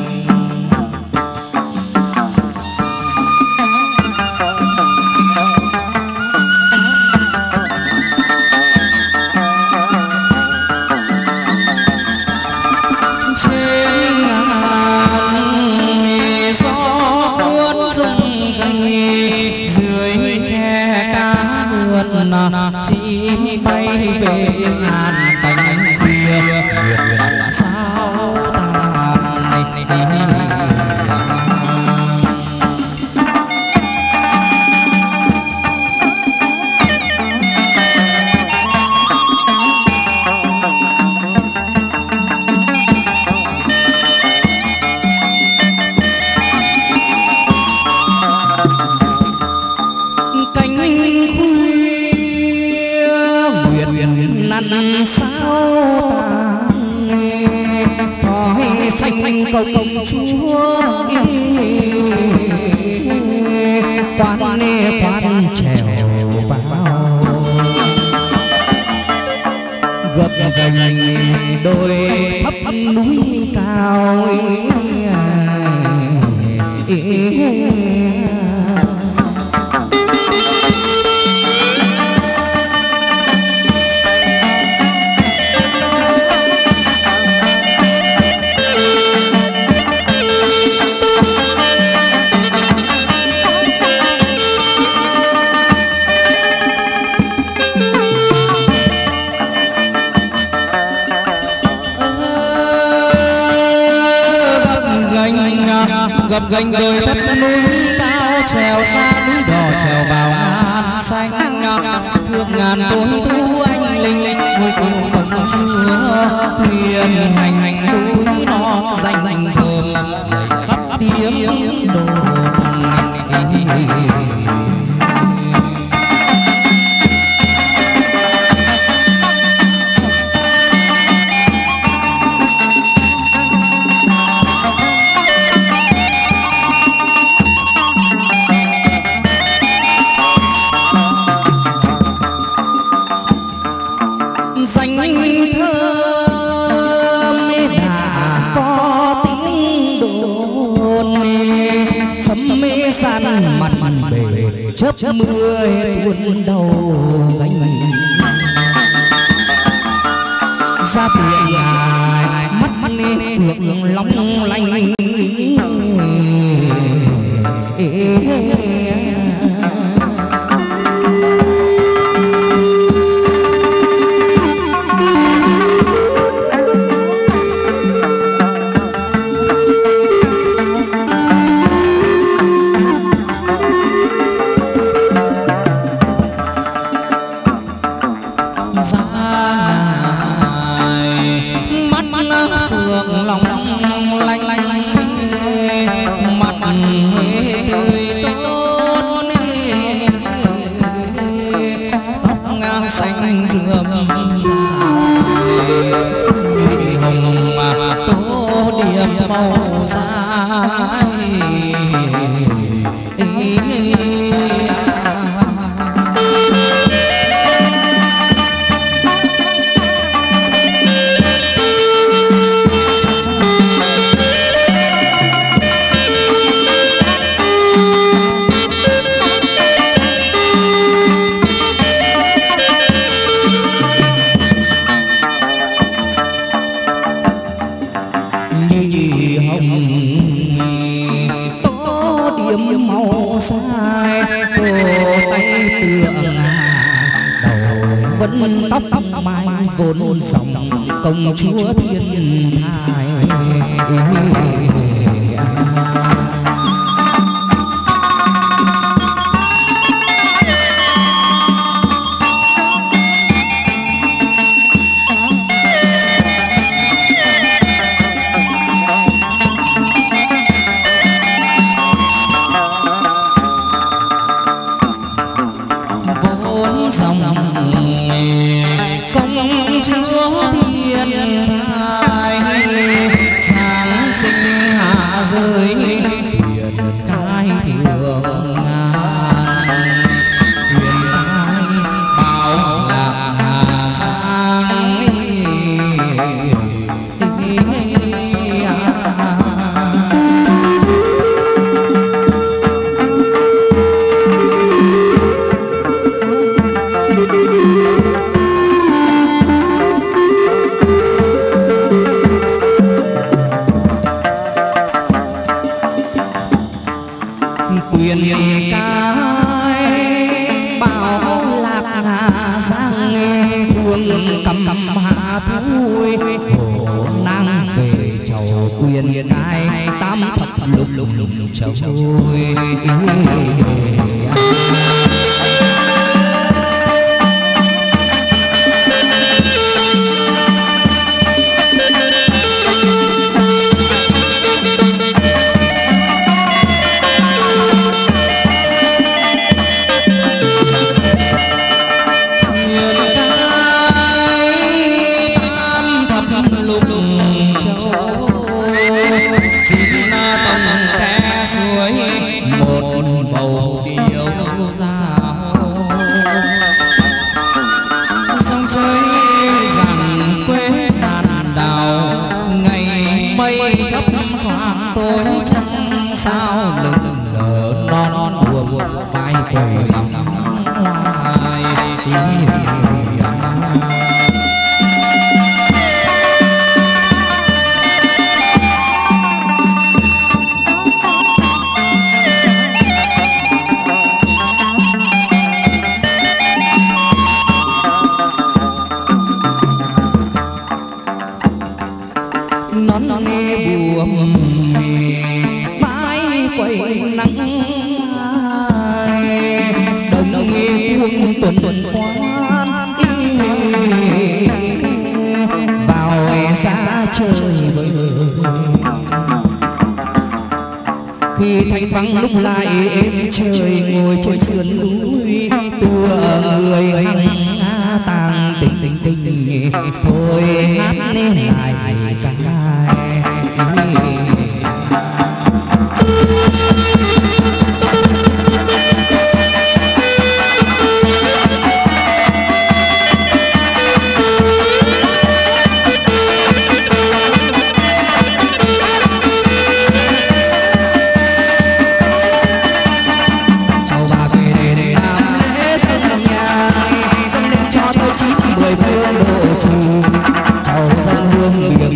Chim bay về ngàn cánh khuya, nguyện sao tàn. Năn sao tàn thói xanh công chúa, khoan trèo vào gập ghềnh đôi thấp núi cao. Gập ghềnh đồi thấp núi cao, trèo xa núi đỏ trèo vào ngàn xanh. Thương ngàn tối thu anh linh ngôi cung công chúa, quyền hành núi non danh thơm dậy khắp tiếng đồn. Chớp mưa tuôn đầu gánh ra từ ngài mắt phượng long lanh. tươi tốt, tóc ngang xanh rượm dài, hồng mà tô điểm màu dài. Vẫn tóc mai vốn dòng công chúa thiên thai. Khi thanh vắng lúc lại êm trời, ngồi trên sườn núi tựa người hăng tàng tình tình thôi hát lên lại ca. Phương độ trì chào dân hương biển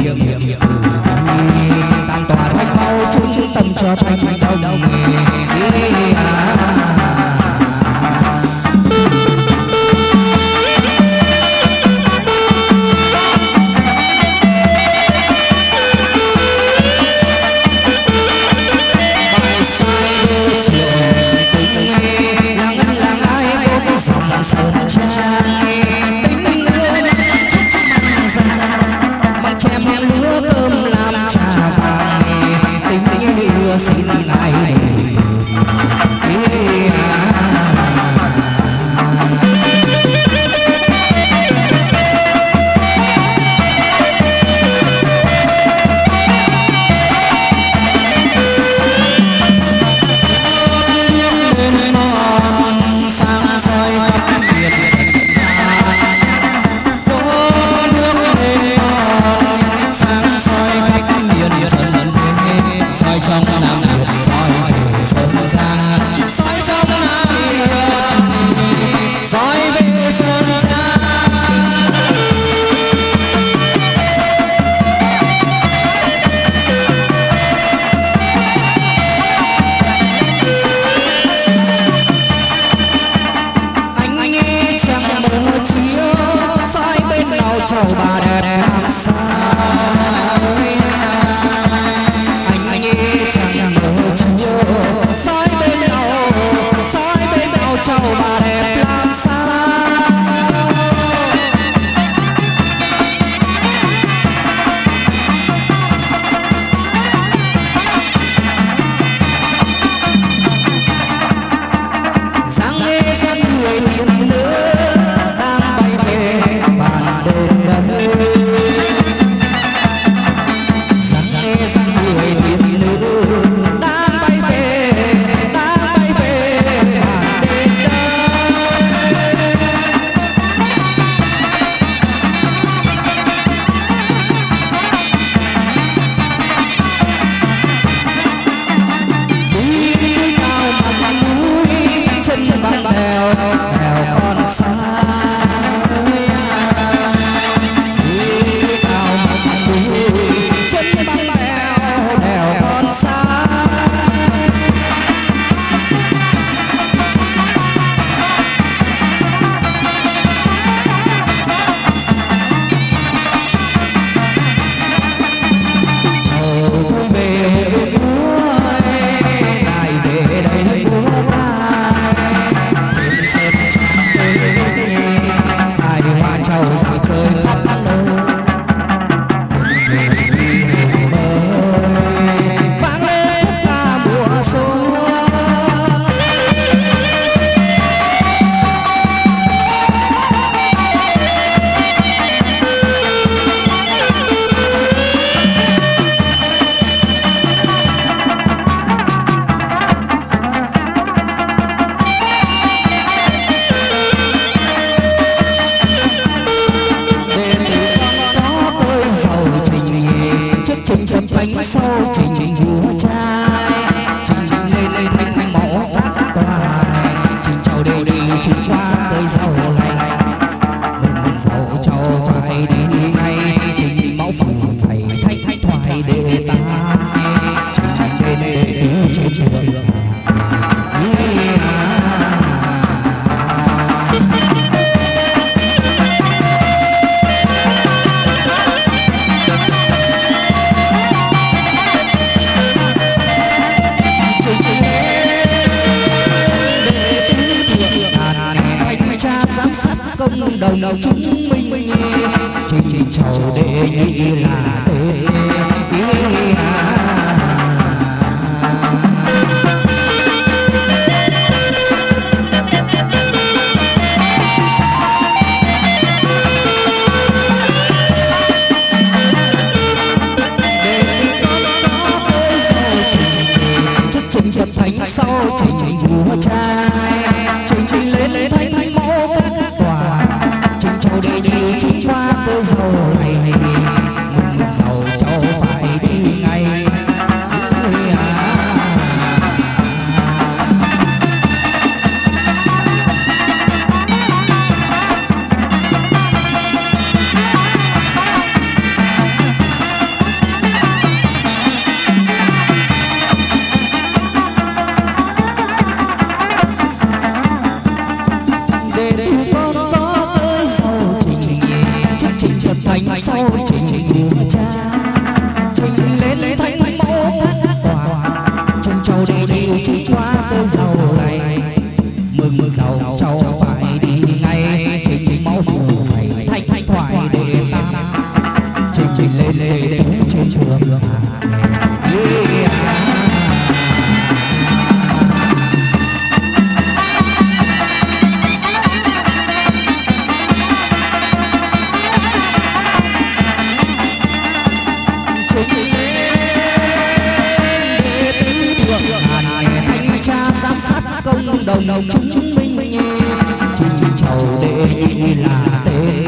đồng chúng mình trình chầu đệ nhị là tên Phật thánh sau trình vua trai trình lên thánh mẫu các tòa trình châu đệ nhị trình qua cơ giàu này mừng giàu châu phải đi ngay sau trình vua cha trình lên thánh mẫu các tòa trình châu đệ nhị trình qua cơ giàu này mừng giàu châu phải đi ngay trình máu phù dày thanh thoại đệ tam trình lên đệ trên trường công đồng chúng mình trình chầu đệ nhị là tên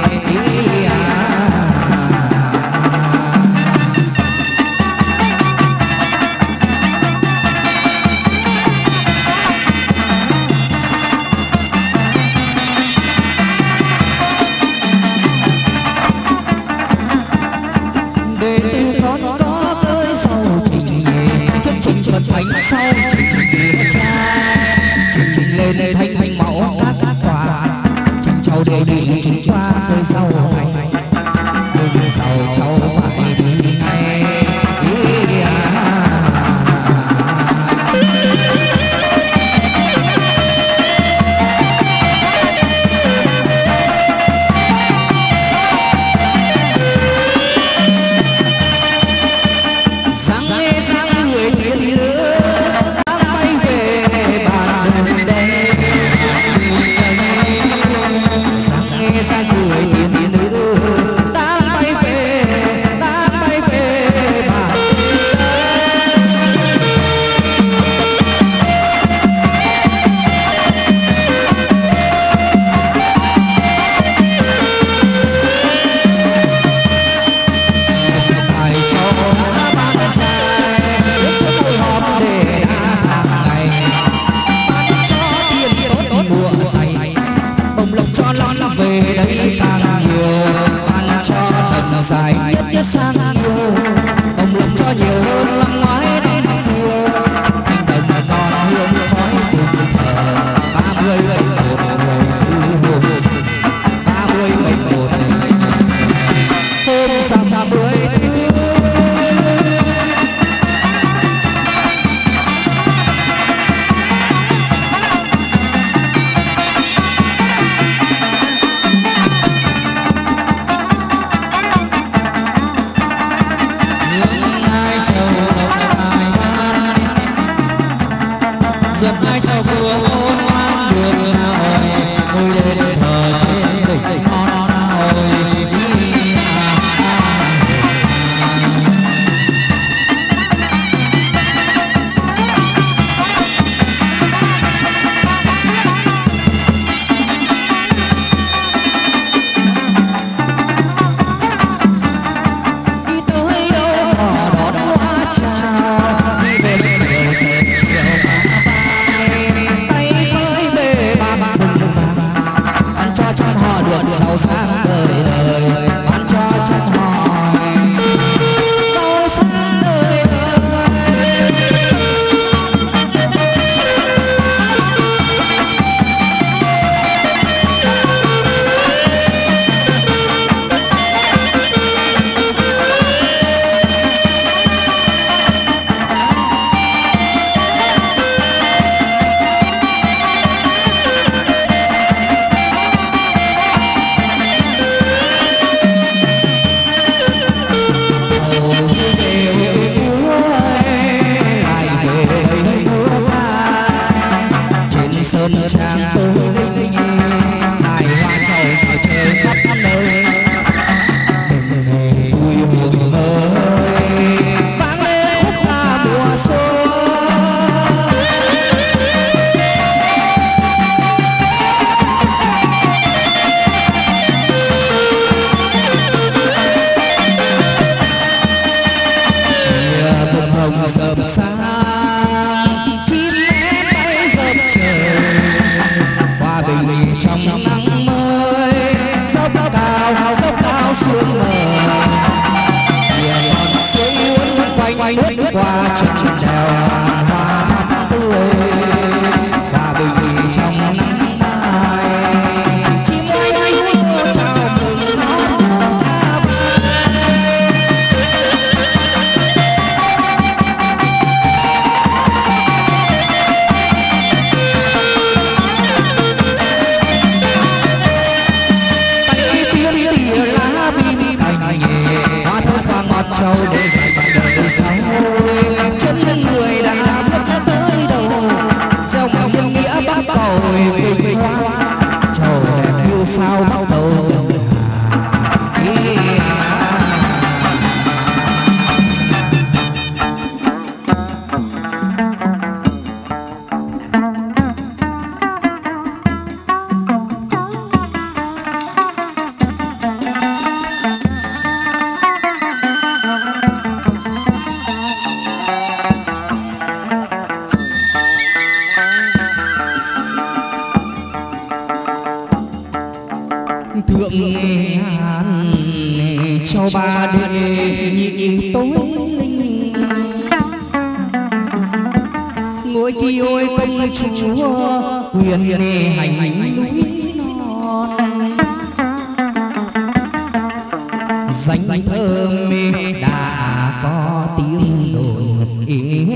đệ tử con có tới sau trình trình Phật thánh sau trình vua cha lên thánh mẫu các tòa trình châu đệ nhị trình qua cơ giàu này mừng giàu châu phải đi ngay sáng người thiên nữ đang bay về bàn đường đây sáng người thiên nữ đang bay về bàn về đây càng nhiều ăn cho tầm dài nhất sang nhiều đồng lộc cho nhiều hơn năm ngoái năm kia anh đồng còn hương khói cùng thờ 30 một hương 30 một hôm sang 30 dẫn ai chào vừa hôn mang đường nào ngồi lên thờ trên đỉnh non nào đi tới đâu họ đón hoa chào đi về chiều tay sơn trang tôi linh hài hoa trầu sao trời khắp nơi vui hưởng ơi vang lên khúc ca mùa xuân. Vầng hồng rợp sáng chim én bay rợp trời hòa bình trong nắng mới dốc cao xuống mờ còn suối uốn quanh nước qua chân đèo hoa thắm tươi hòa bình trong nắng mai chim oanh chào mừng hát ca trâu để dạy đời sau chân người đã bước tới đầu gieo mầm nhân nghĩa bắt cầu vinh hoa trâu đẹp như sao bắt đầu thượng ngàn cho ba đệ nhị tối linh ngôi kia ôi công chúa huyền hành núi non danh thơm đã có tiếng đồn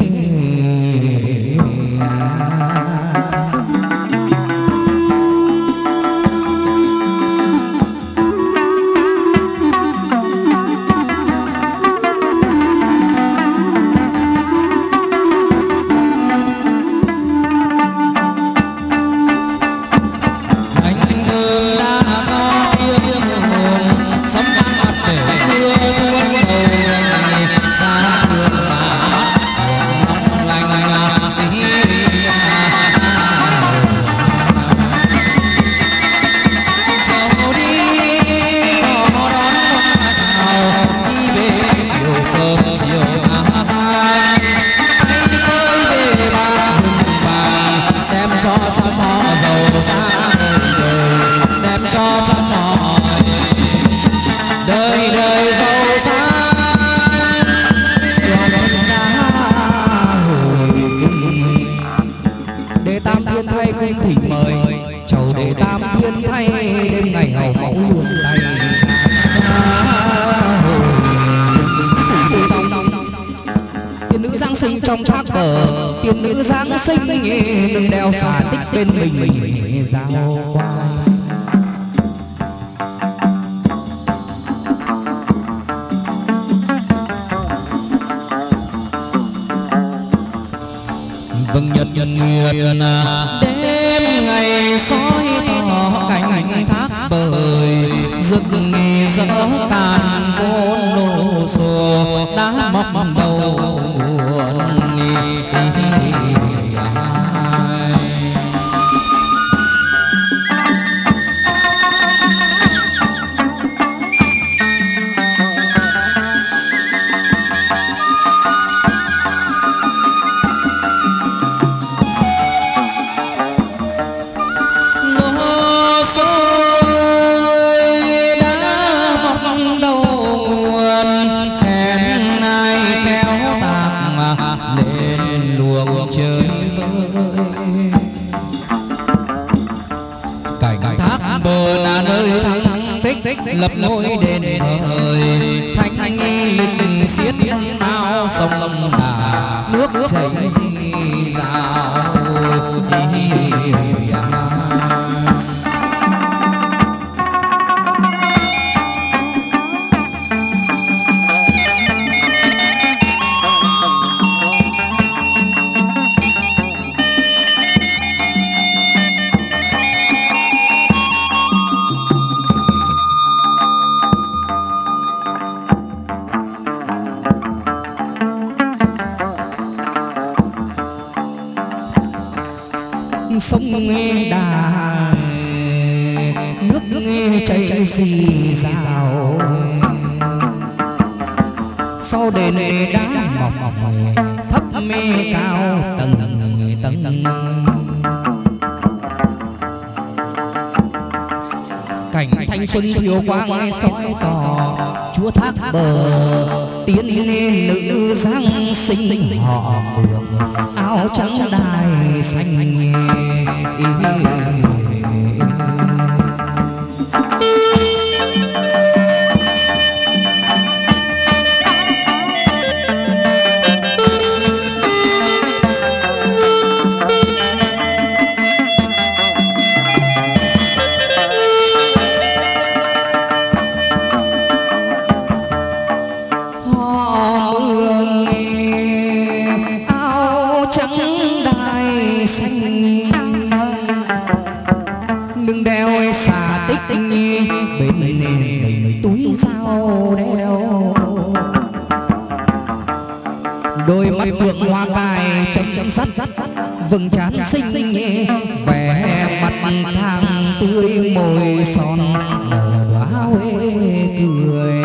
trong thác cờ tiên nữ giáng sinh đừng đeo xả tích bên mình giao quai vâng nhật nguyệt đêm ngày soi tỏ cảnh thác bơi rực rỡ càn vốn đồ sồ đã mọc đầu nguồn lập ngôi đền thời thanh lịch xiết bao sông đà nước chảy rào sông nghe đà nước nghe chảy rì rào sau đền đá mọc thấp mê cao tầng tầng cảnh thanh xuân thiếu quang soi tỏ chúa thác bờ tiến lên nữ giáng sinh họ mượn áo trắng đai xanh vầng trán xinh vẻ mặt càng tươi môi son nở đóa huế cười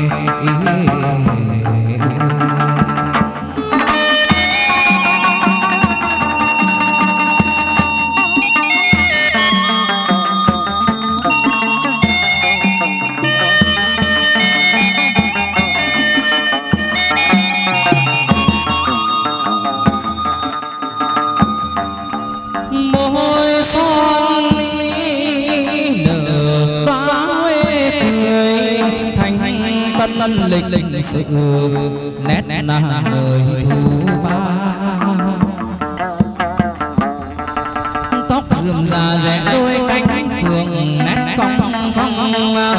lịch sự nét nàng người thu ba tóc rườm rà rẽ đôi cánh phượng nét cong cuốn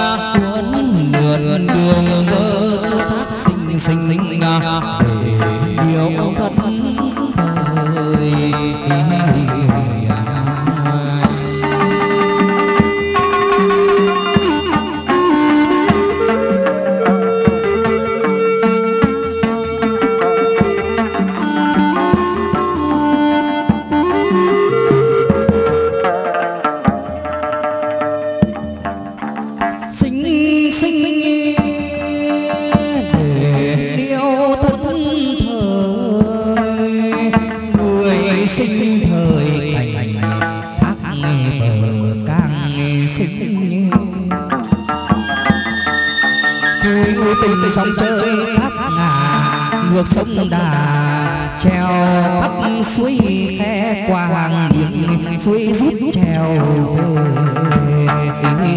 lượn đường tơ thác xinh xinh để điều thật thời dòng chơi thác ngà ngược sông đà treo khắp suối khe qua hàng biển suối rút treo về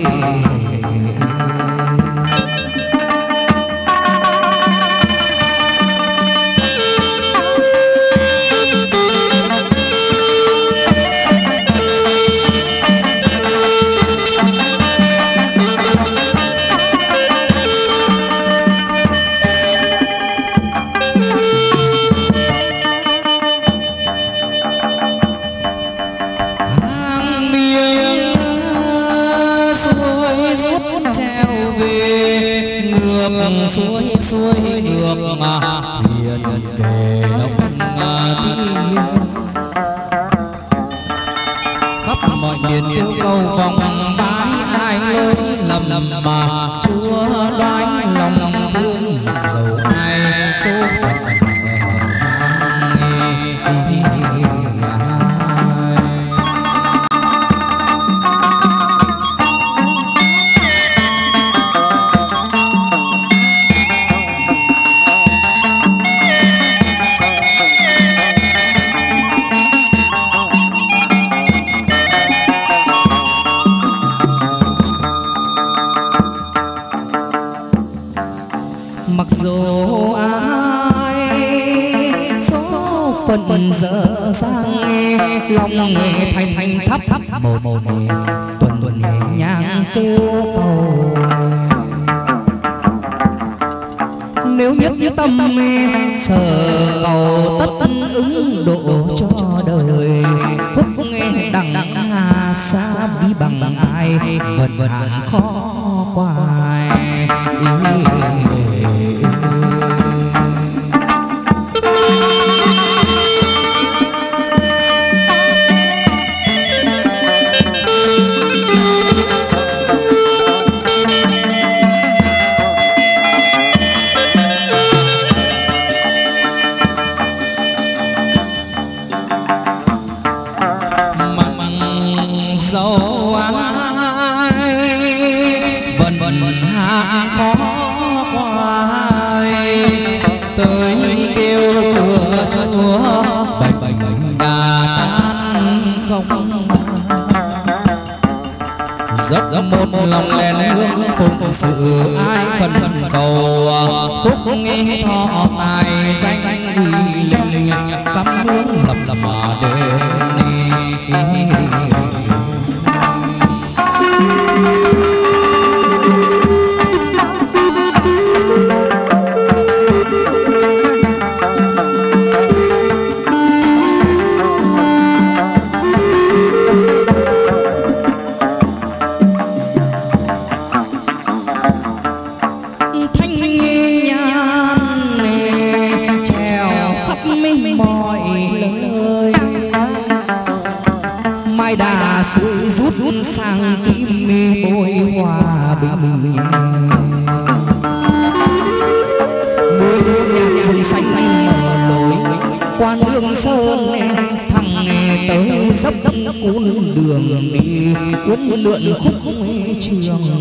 xuôi ngược thuyền kề nông tiên khắp mọi miền yêu cầu vòng bái ai lối lầm mà chúa đoán lòng thương dầu ai số phận phần dở dang nghe lòng nghe thanh thấp thấp một nghe tuần nghe nhang kêu cầu nếu nhất tâm sở cầu tất ứng độ cho đời phúc nghe đằng hà xa ví bằng ai vận hạn khó quài dâu ai vần hạ khó quay tới kêu cửa chúa bệnh đà tan không dốc một lòng lén hương phục sự ai phần cầu phúc nghi thọ tài danh uy linh cắm hương lập mà đêm sang kim mê bôi hòa bình môi nhạc rừng xanh mở lối quan đường sơn thằng nghe tới dốc cuốn đường đi uốn lượn khúc trường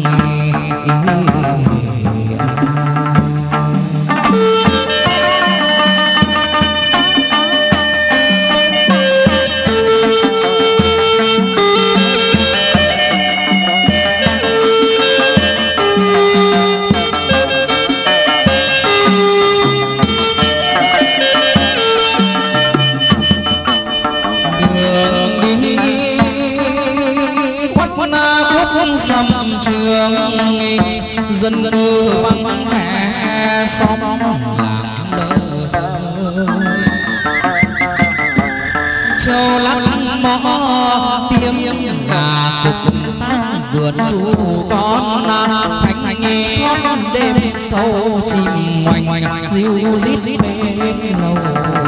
dân cư vắng vẻ xóm làng đời châu lắc mõ tiếng gà cục tác vườn ru con thành nghe thoát đêm câu chim ngoảnh ríu rít bên lầu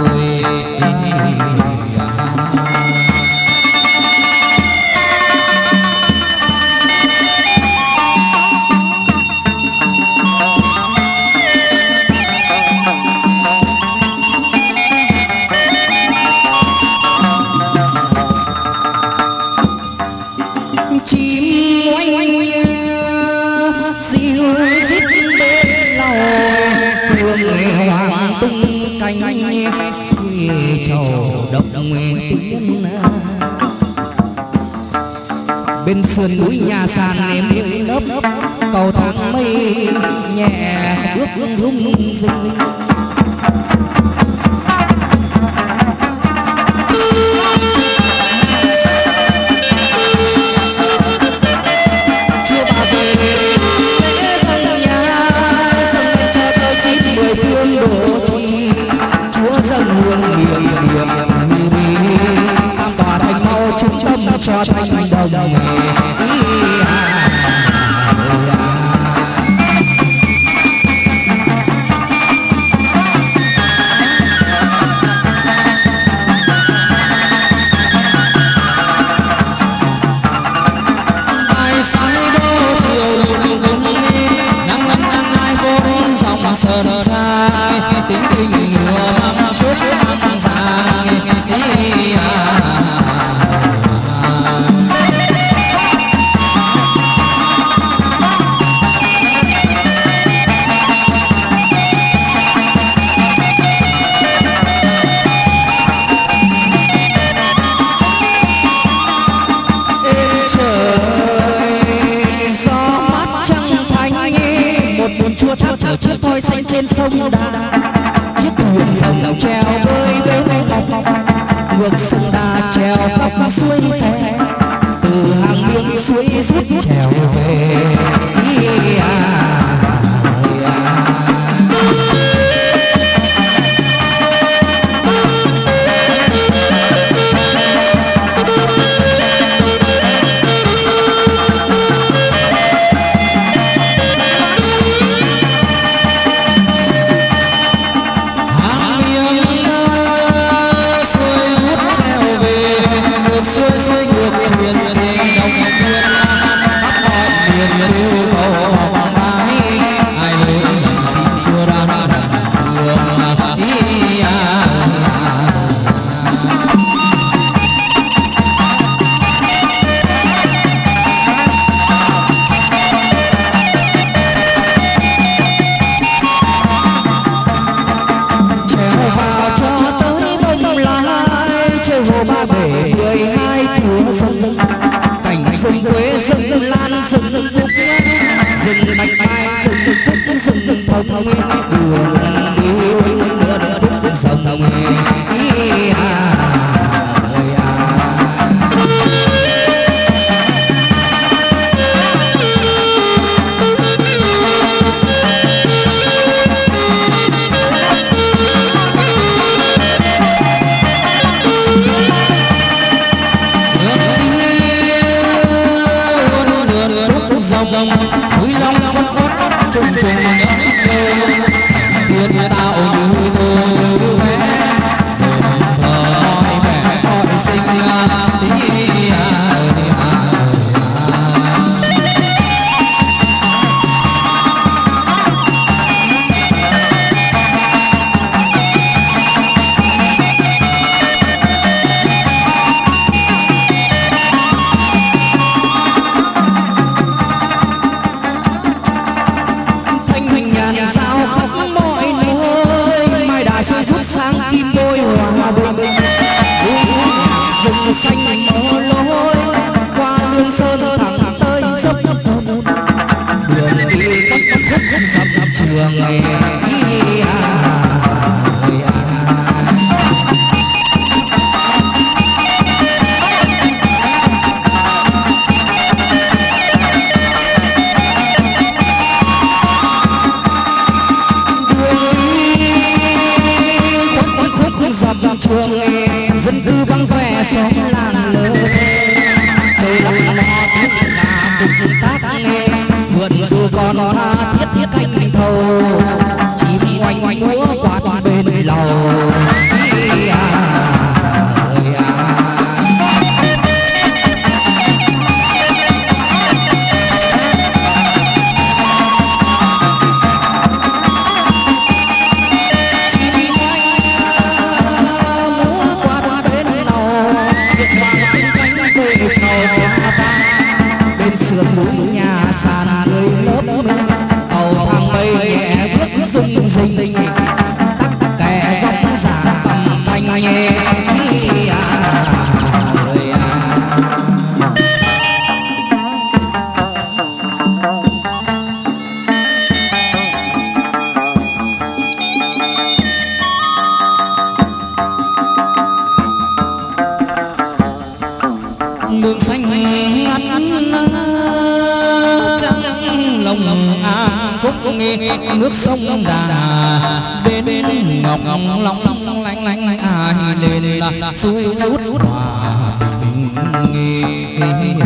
bên sườn núi nhà sàn nếm nấp cầu thang mây nhẹ bước rung rinh cho thanh đồng ai say đô chiều cùng nghe nắng nắng ai vốn dòng sơn trai tính tình ngừa mang chút mang giang trước thôi xanh trên sông Đà chiếc thuyền rồng treo bơi bên ngọc ngược sông Đà treo khắp suối khe từ hàng biên suối rút trèo về xuôi ngược thuyền thề đồng thuyền khắp mọi miền đều thông đường đi nữa nữa phúc rồng xanh mở lối qua lương sơn thẳng tới dốc đường đi các khúc dọc trường trường dân cư vắng vẻ xóm làng lớn trời lặng lẽ tiếng là cùng tác nghe vườn dù còn tha thiết canh thầu chim oanh oanh múa quạt bên lầu sườn núi nhà sàn người lớp tàu thang mây nhẹ bước rung rinh tắc kè dốc giả cầm canh nhẹ đường xanh ngắn ngắn trắng lồng an cúc nghe nước sông Đà bên ngọc long long lanh lanh ai lên là xuôi rút hòa bình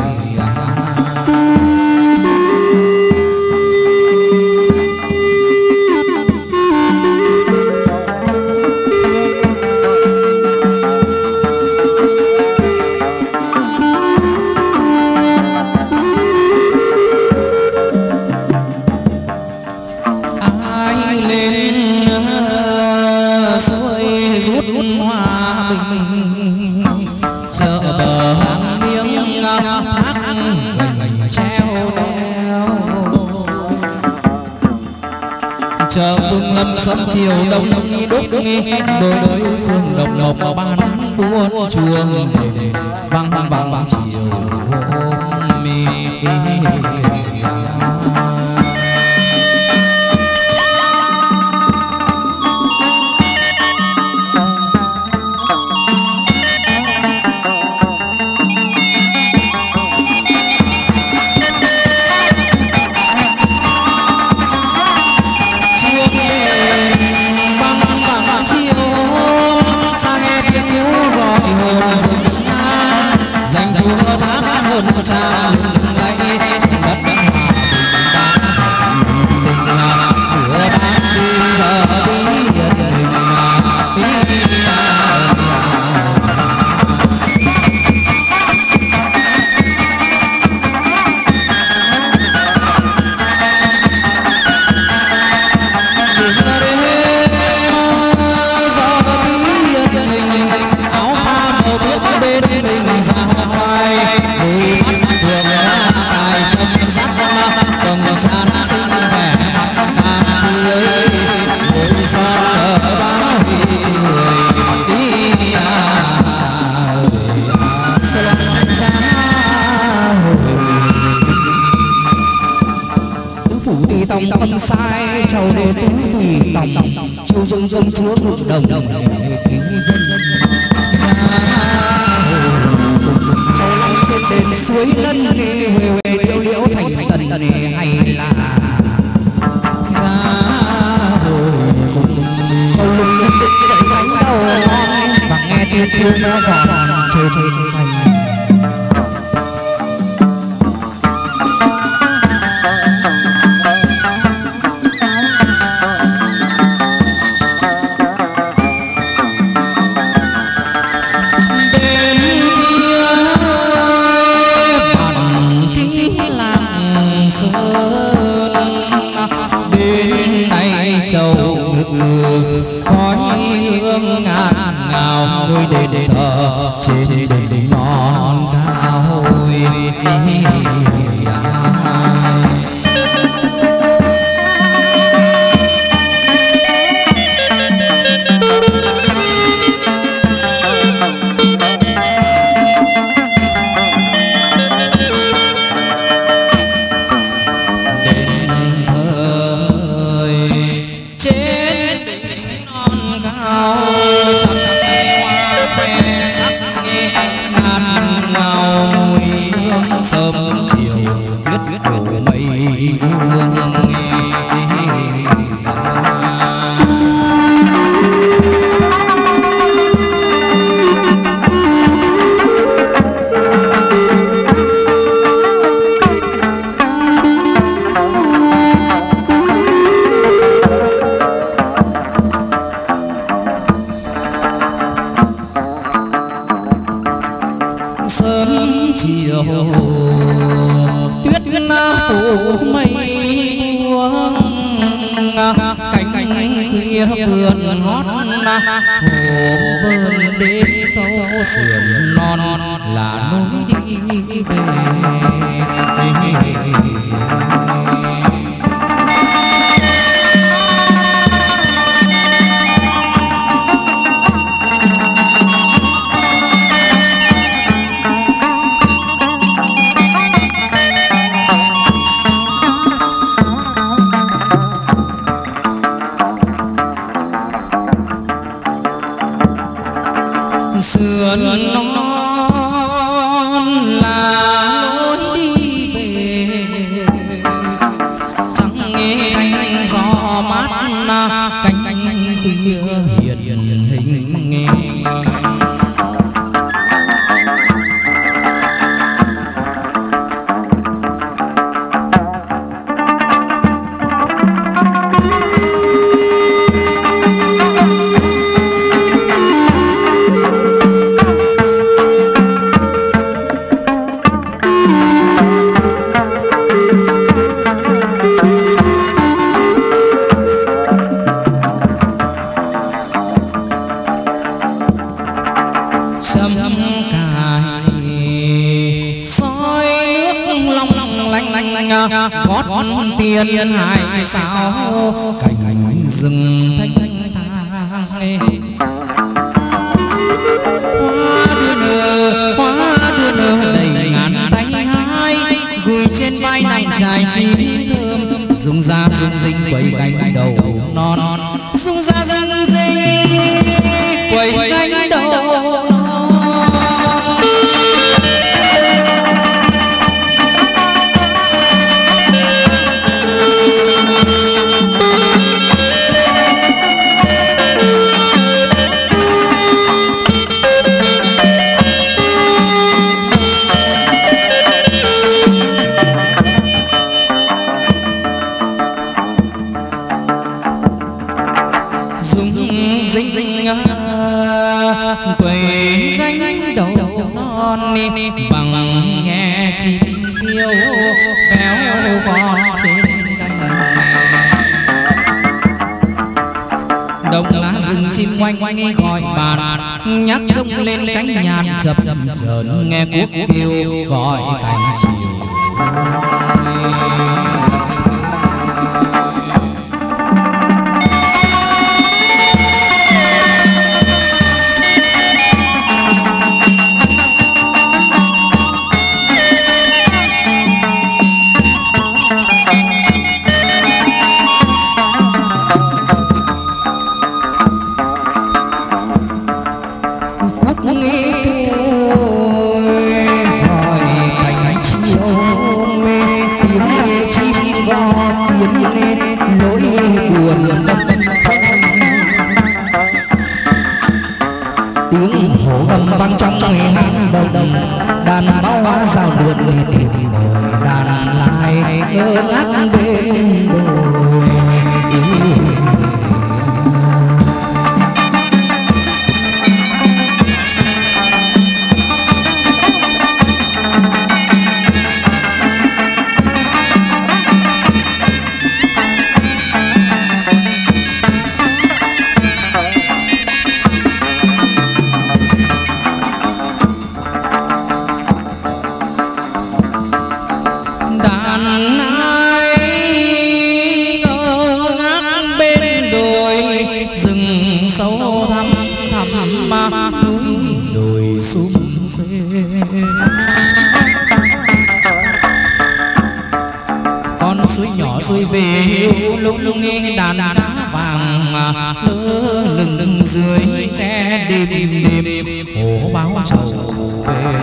hòa bình chợ bờ hàng miếng thác gành treo đeo chợ phương lâm sớm chiều đông nghi đốt nghi đôi phương lộc lộc ban buôn chuông vang vang chiều hôm mi dành chúa thác tòng không sai chầu đệ tứ tùy tòng chiêu dung công chúa ngự đồng cứu dân ra châu long trên đền suối lân huề điêu liễu thành tần hay là ra châu lục dân dịch gậy bánh đầu và nghe tiếng kêu vang vọng trên thành khói hương ngát ngào người đền thờ trên đỉnh non cao sớm chiều biết phủ mây buông sớm chiều tuyết phủ mây buông cánh khuya vườn hót hồ vườn đêm tâu sườn non là nối đi về sườn non là lối đi về chẳng nghe thanh gió mát cánh khuya hiền hình nghe chấm cài soi nước long lanh gót tiền hải sao cảnh rừng thanh thang hoa đưa nở đầy ngàn tay hai gùi trên vai nặng trải chín thơm dùng ra dùng dinh quẩy gánh đầu non dùng ra dùng dinh quẩy gánh đầu dinh quẩy gánh đầu non bằng nghe chim phiêu véo von trên cánh đồng lá rừng chim quanh gọi bàn nhắc trông lên cánh nhàn chập chờn nghe cuốc kêu gọi cánh chiều Con suối nhỏ suối về lúc nghe đàn cá vàng lơ lửng dưới khe đêm hồ báo trầu về.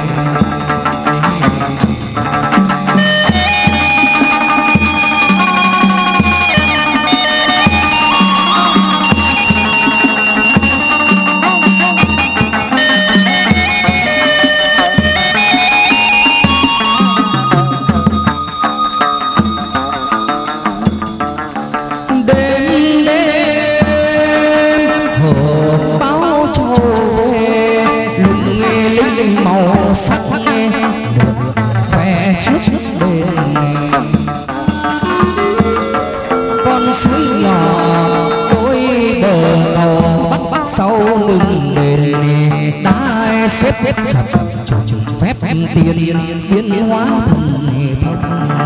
Xếp chặt phép tiền biến hóa thần thông.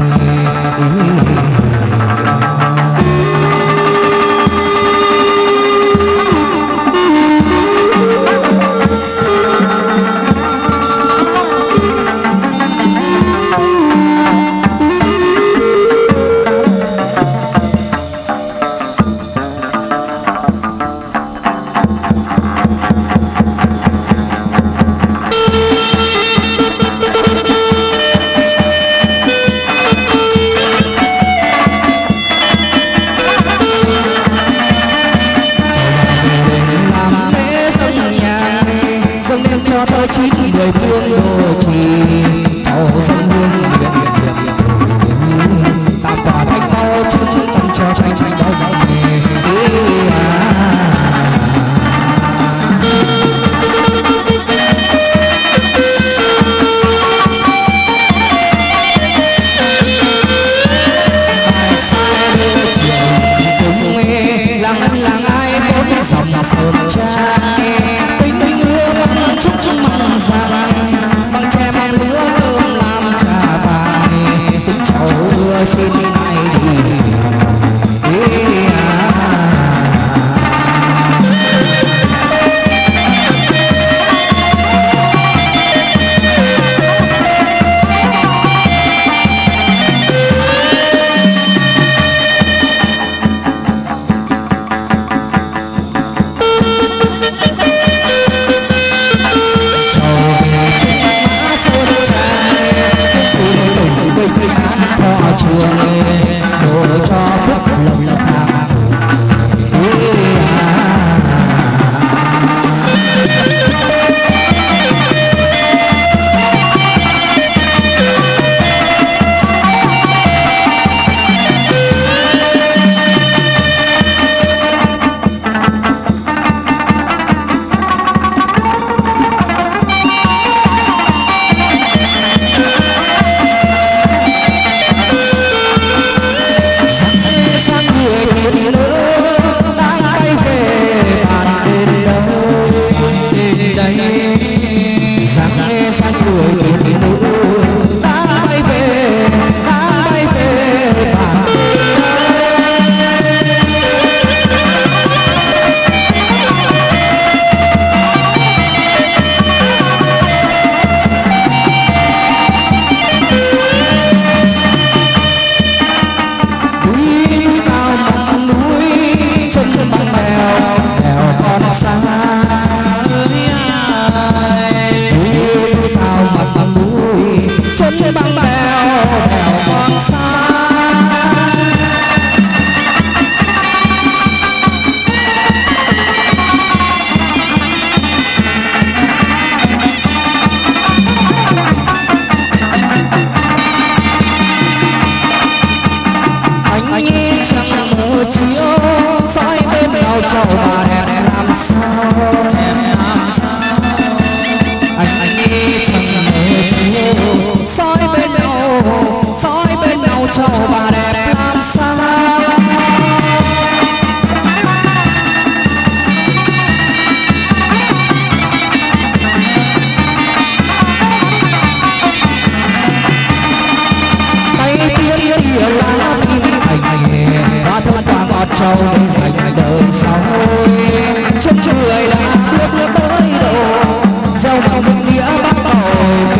trâu để dành đời sau chân trời đã bước tới đầu gieo vào một nghĩa bắt đầu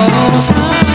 giàu sang.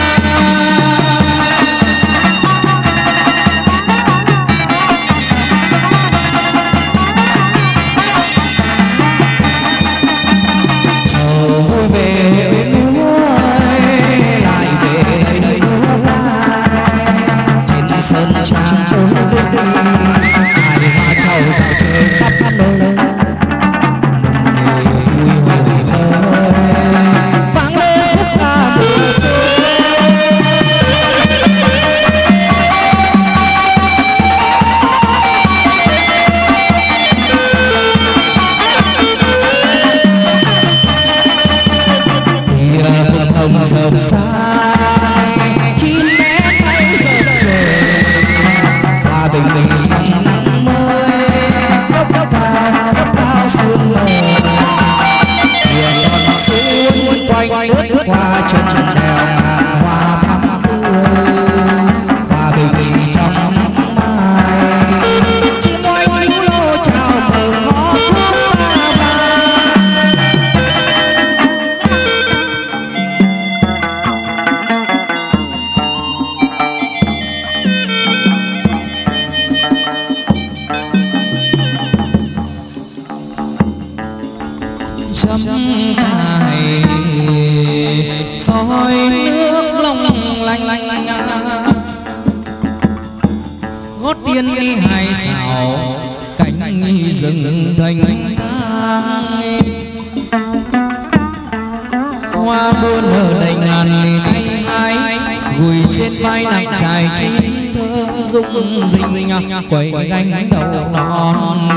Quay gánh đầu non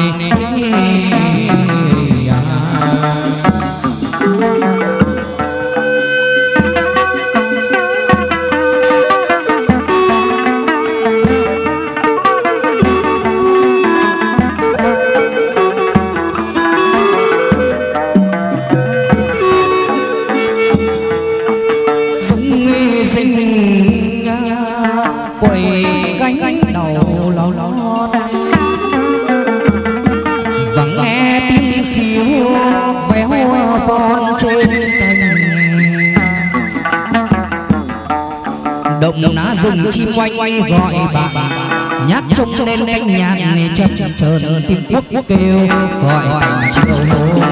rừng chim oanh oanh gọi bạn nhắc trông lên cánh nhạc này chập chờn tiếng quốc kêu gọi thành chiều hôm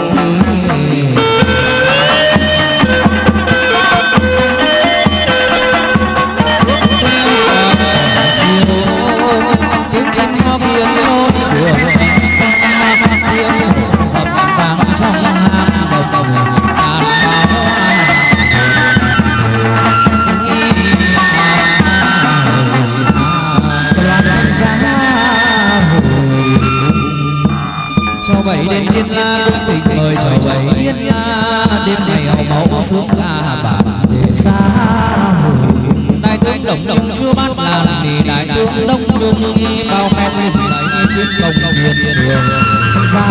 tiếng chim cho biển lối đường tiếng vang trong hang động cho bảy đêm Yên La cung tình mời cho bảy Yên La đêm ngày hậu mẫu xuống ca bản để xa đại tướng Đồng Nhung chúa bát làn thì đại tướng Đông Nhung nghi bao phen lừng lẫy chiến công biên đường ra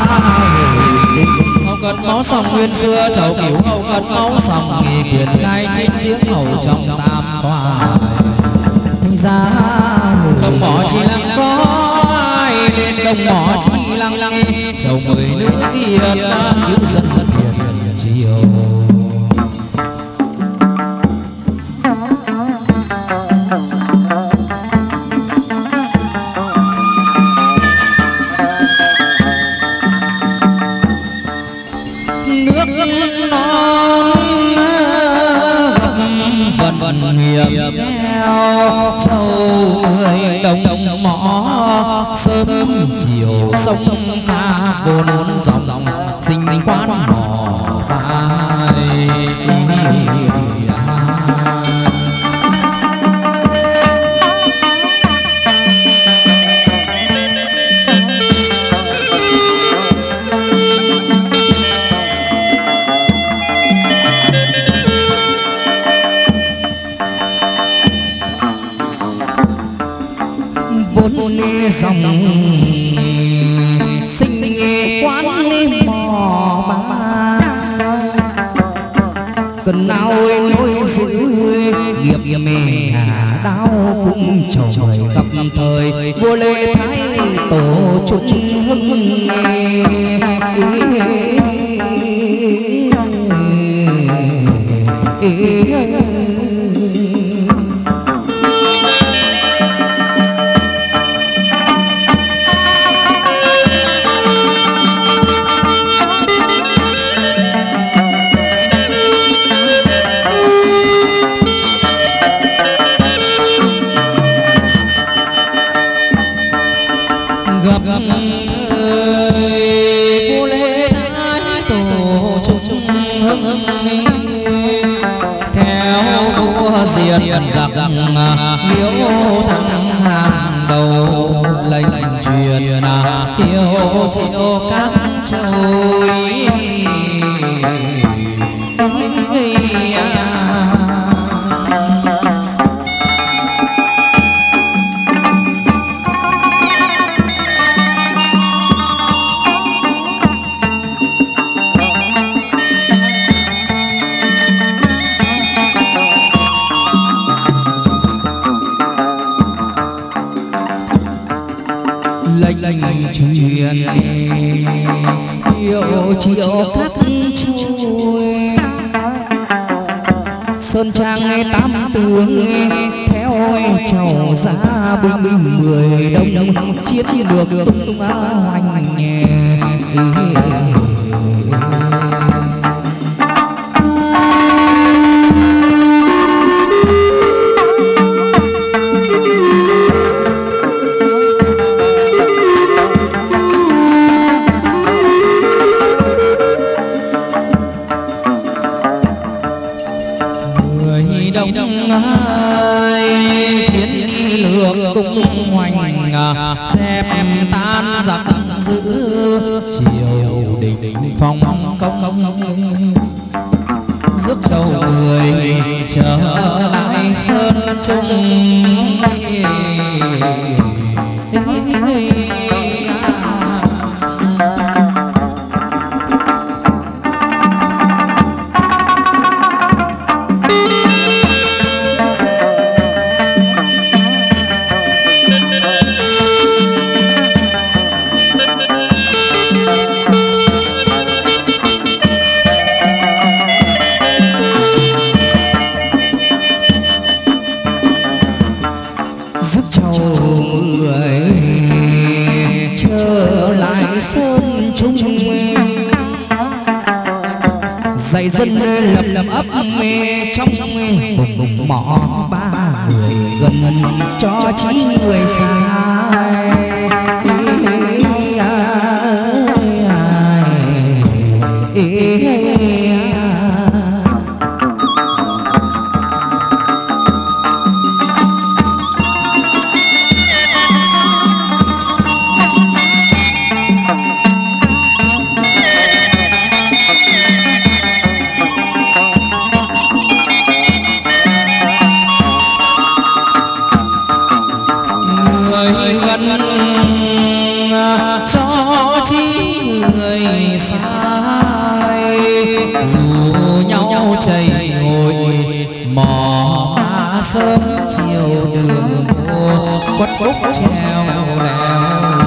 hậu cần máu sòng nguyên xưa chầu cửu hậu cần máu sòng nghề quyền gai trên giếng hậu trong tam tòa ra đồng mỏ chỉ lặng có ai lên đồng mỏ chỉ lặng nghe chầu người nữ kia cứu dân dân hiền chiều nước non vần vần hiệp theo châu người đồng mỏ sớm chiều sông pha vốn dòng sinh quán mỏ bài vốn dòng sinh quán mò ba cần nào nối giữ nghiệp mê hà đau cũng trời gặp thời vua Lê Thái tổ chúng hưng chúa diệt giặc liễu thắng hàng đầu lệnh truyền hiếu chiếu các trôi lệnh truyền hiếu chiếu các trôi sơn trang tám tướng theo chầu ra binh 10 đông chiến được tung anh chiến lược tung hoành xếp tan giặc giữ triều đình phong công giúp châu người trở lại sơn trung dạy dân lập ấp trong vùng mỏ 3 người gần cho 9 người sai chảy ngồi mò sớm chiều đường vô quất khúc treo leo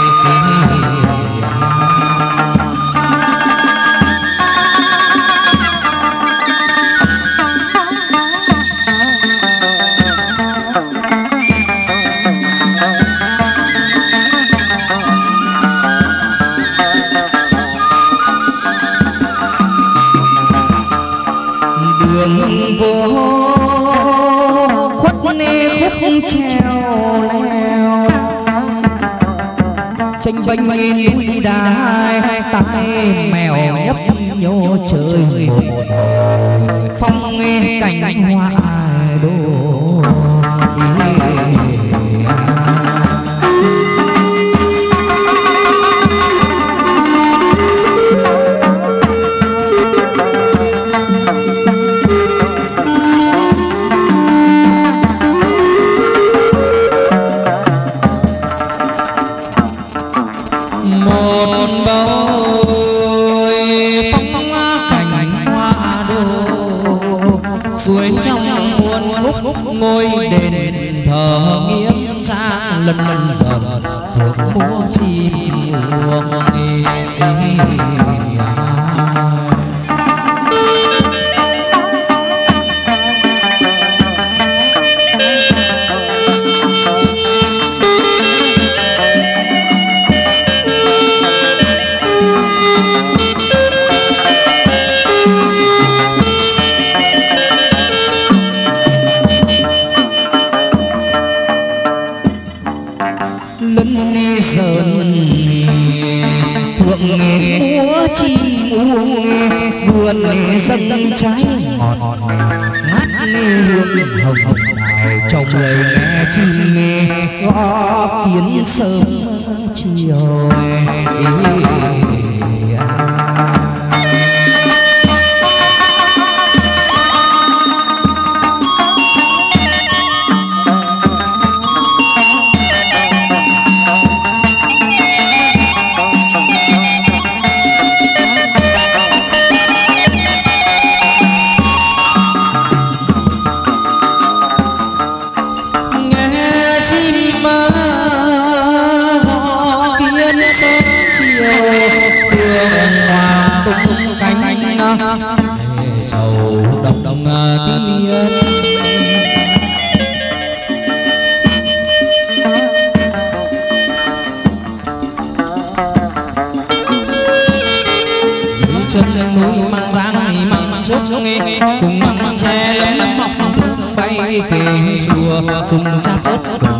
đường vô khuất khúc treo leo tranh vênh núi đá tai mèo nhấp nhô chơi một hồi phong nghe cảnh hoa đô một bầu phong cảnh hoa đô suối trong muôn khúc ngôi đền thờ nghiêm trang lần dần phượng múa chim muông lân dần phượng múa chim muông vườn dâng trái ngọt ngát hương hồng đào trong người nghe chim nghe gõ kiến sớm chiều. Sầu đồng đồng tiên dưới chân núi măng giang thì măng trúc nghe cùng măng tre lấm mọc thơm bay về chùa sung chát đất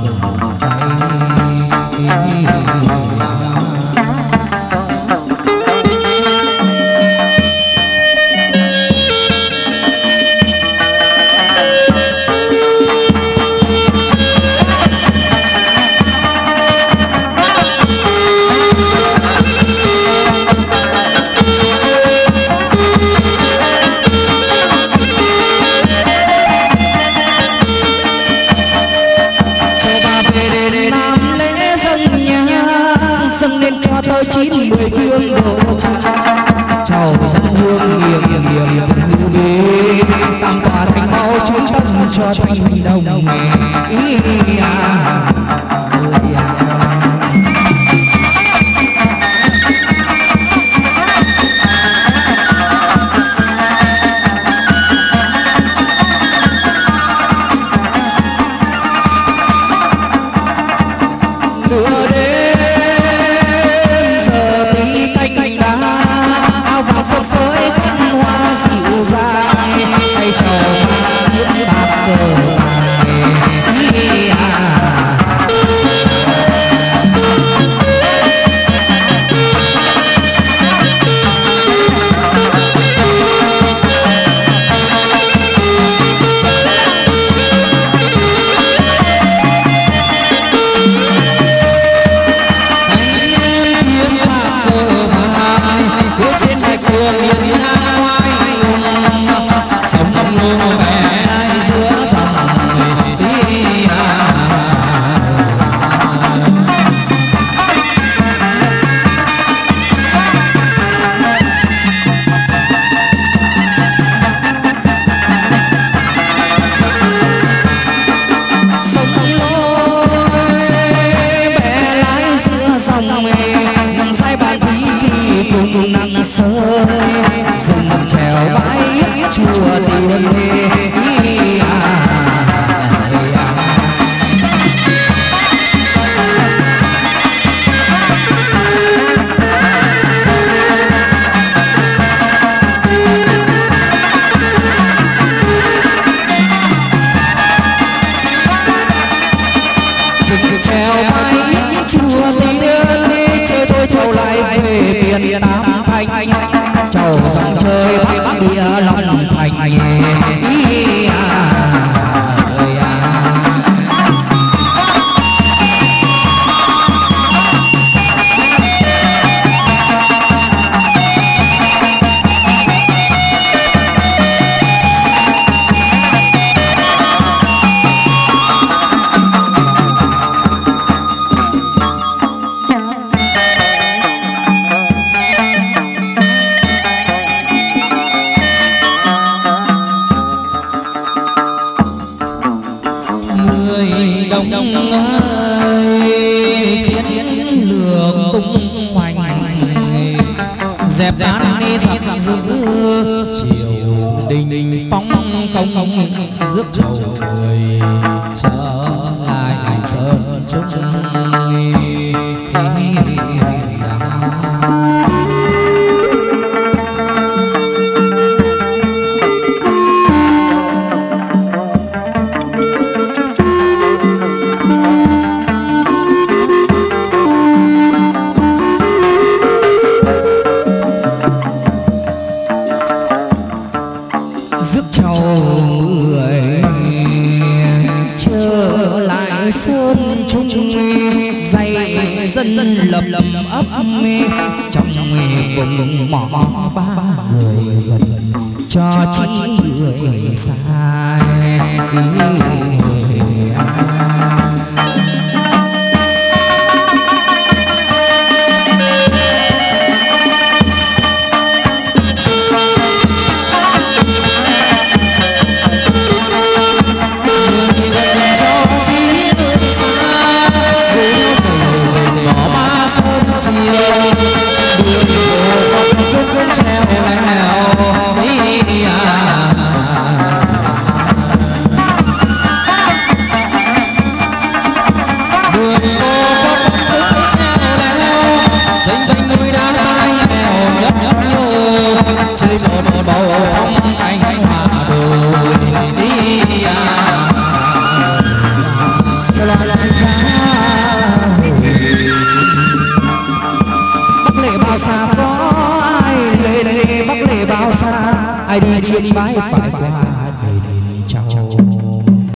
chín mười phương độ chào dân hương nghiêng nghiêng hư bê tam tòa thành bao trung tâm cho thành đồng chầu dòng chơi bắc địa long thành đông ơi chiến lược tung hoành dẹp đán đi giặc dữ triều đình phong công rước chầu người trở lại sơn trúc rước chầu dân lập ấp trong vùng mỏ ba người gần cho chín người sai. Ai đi trên bãi phải qua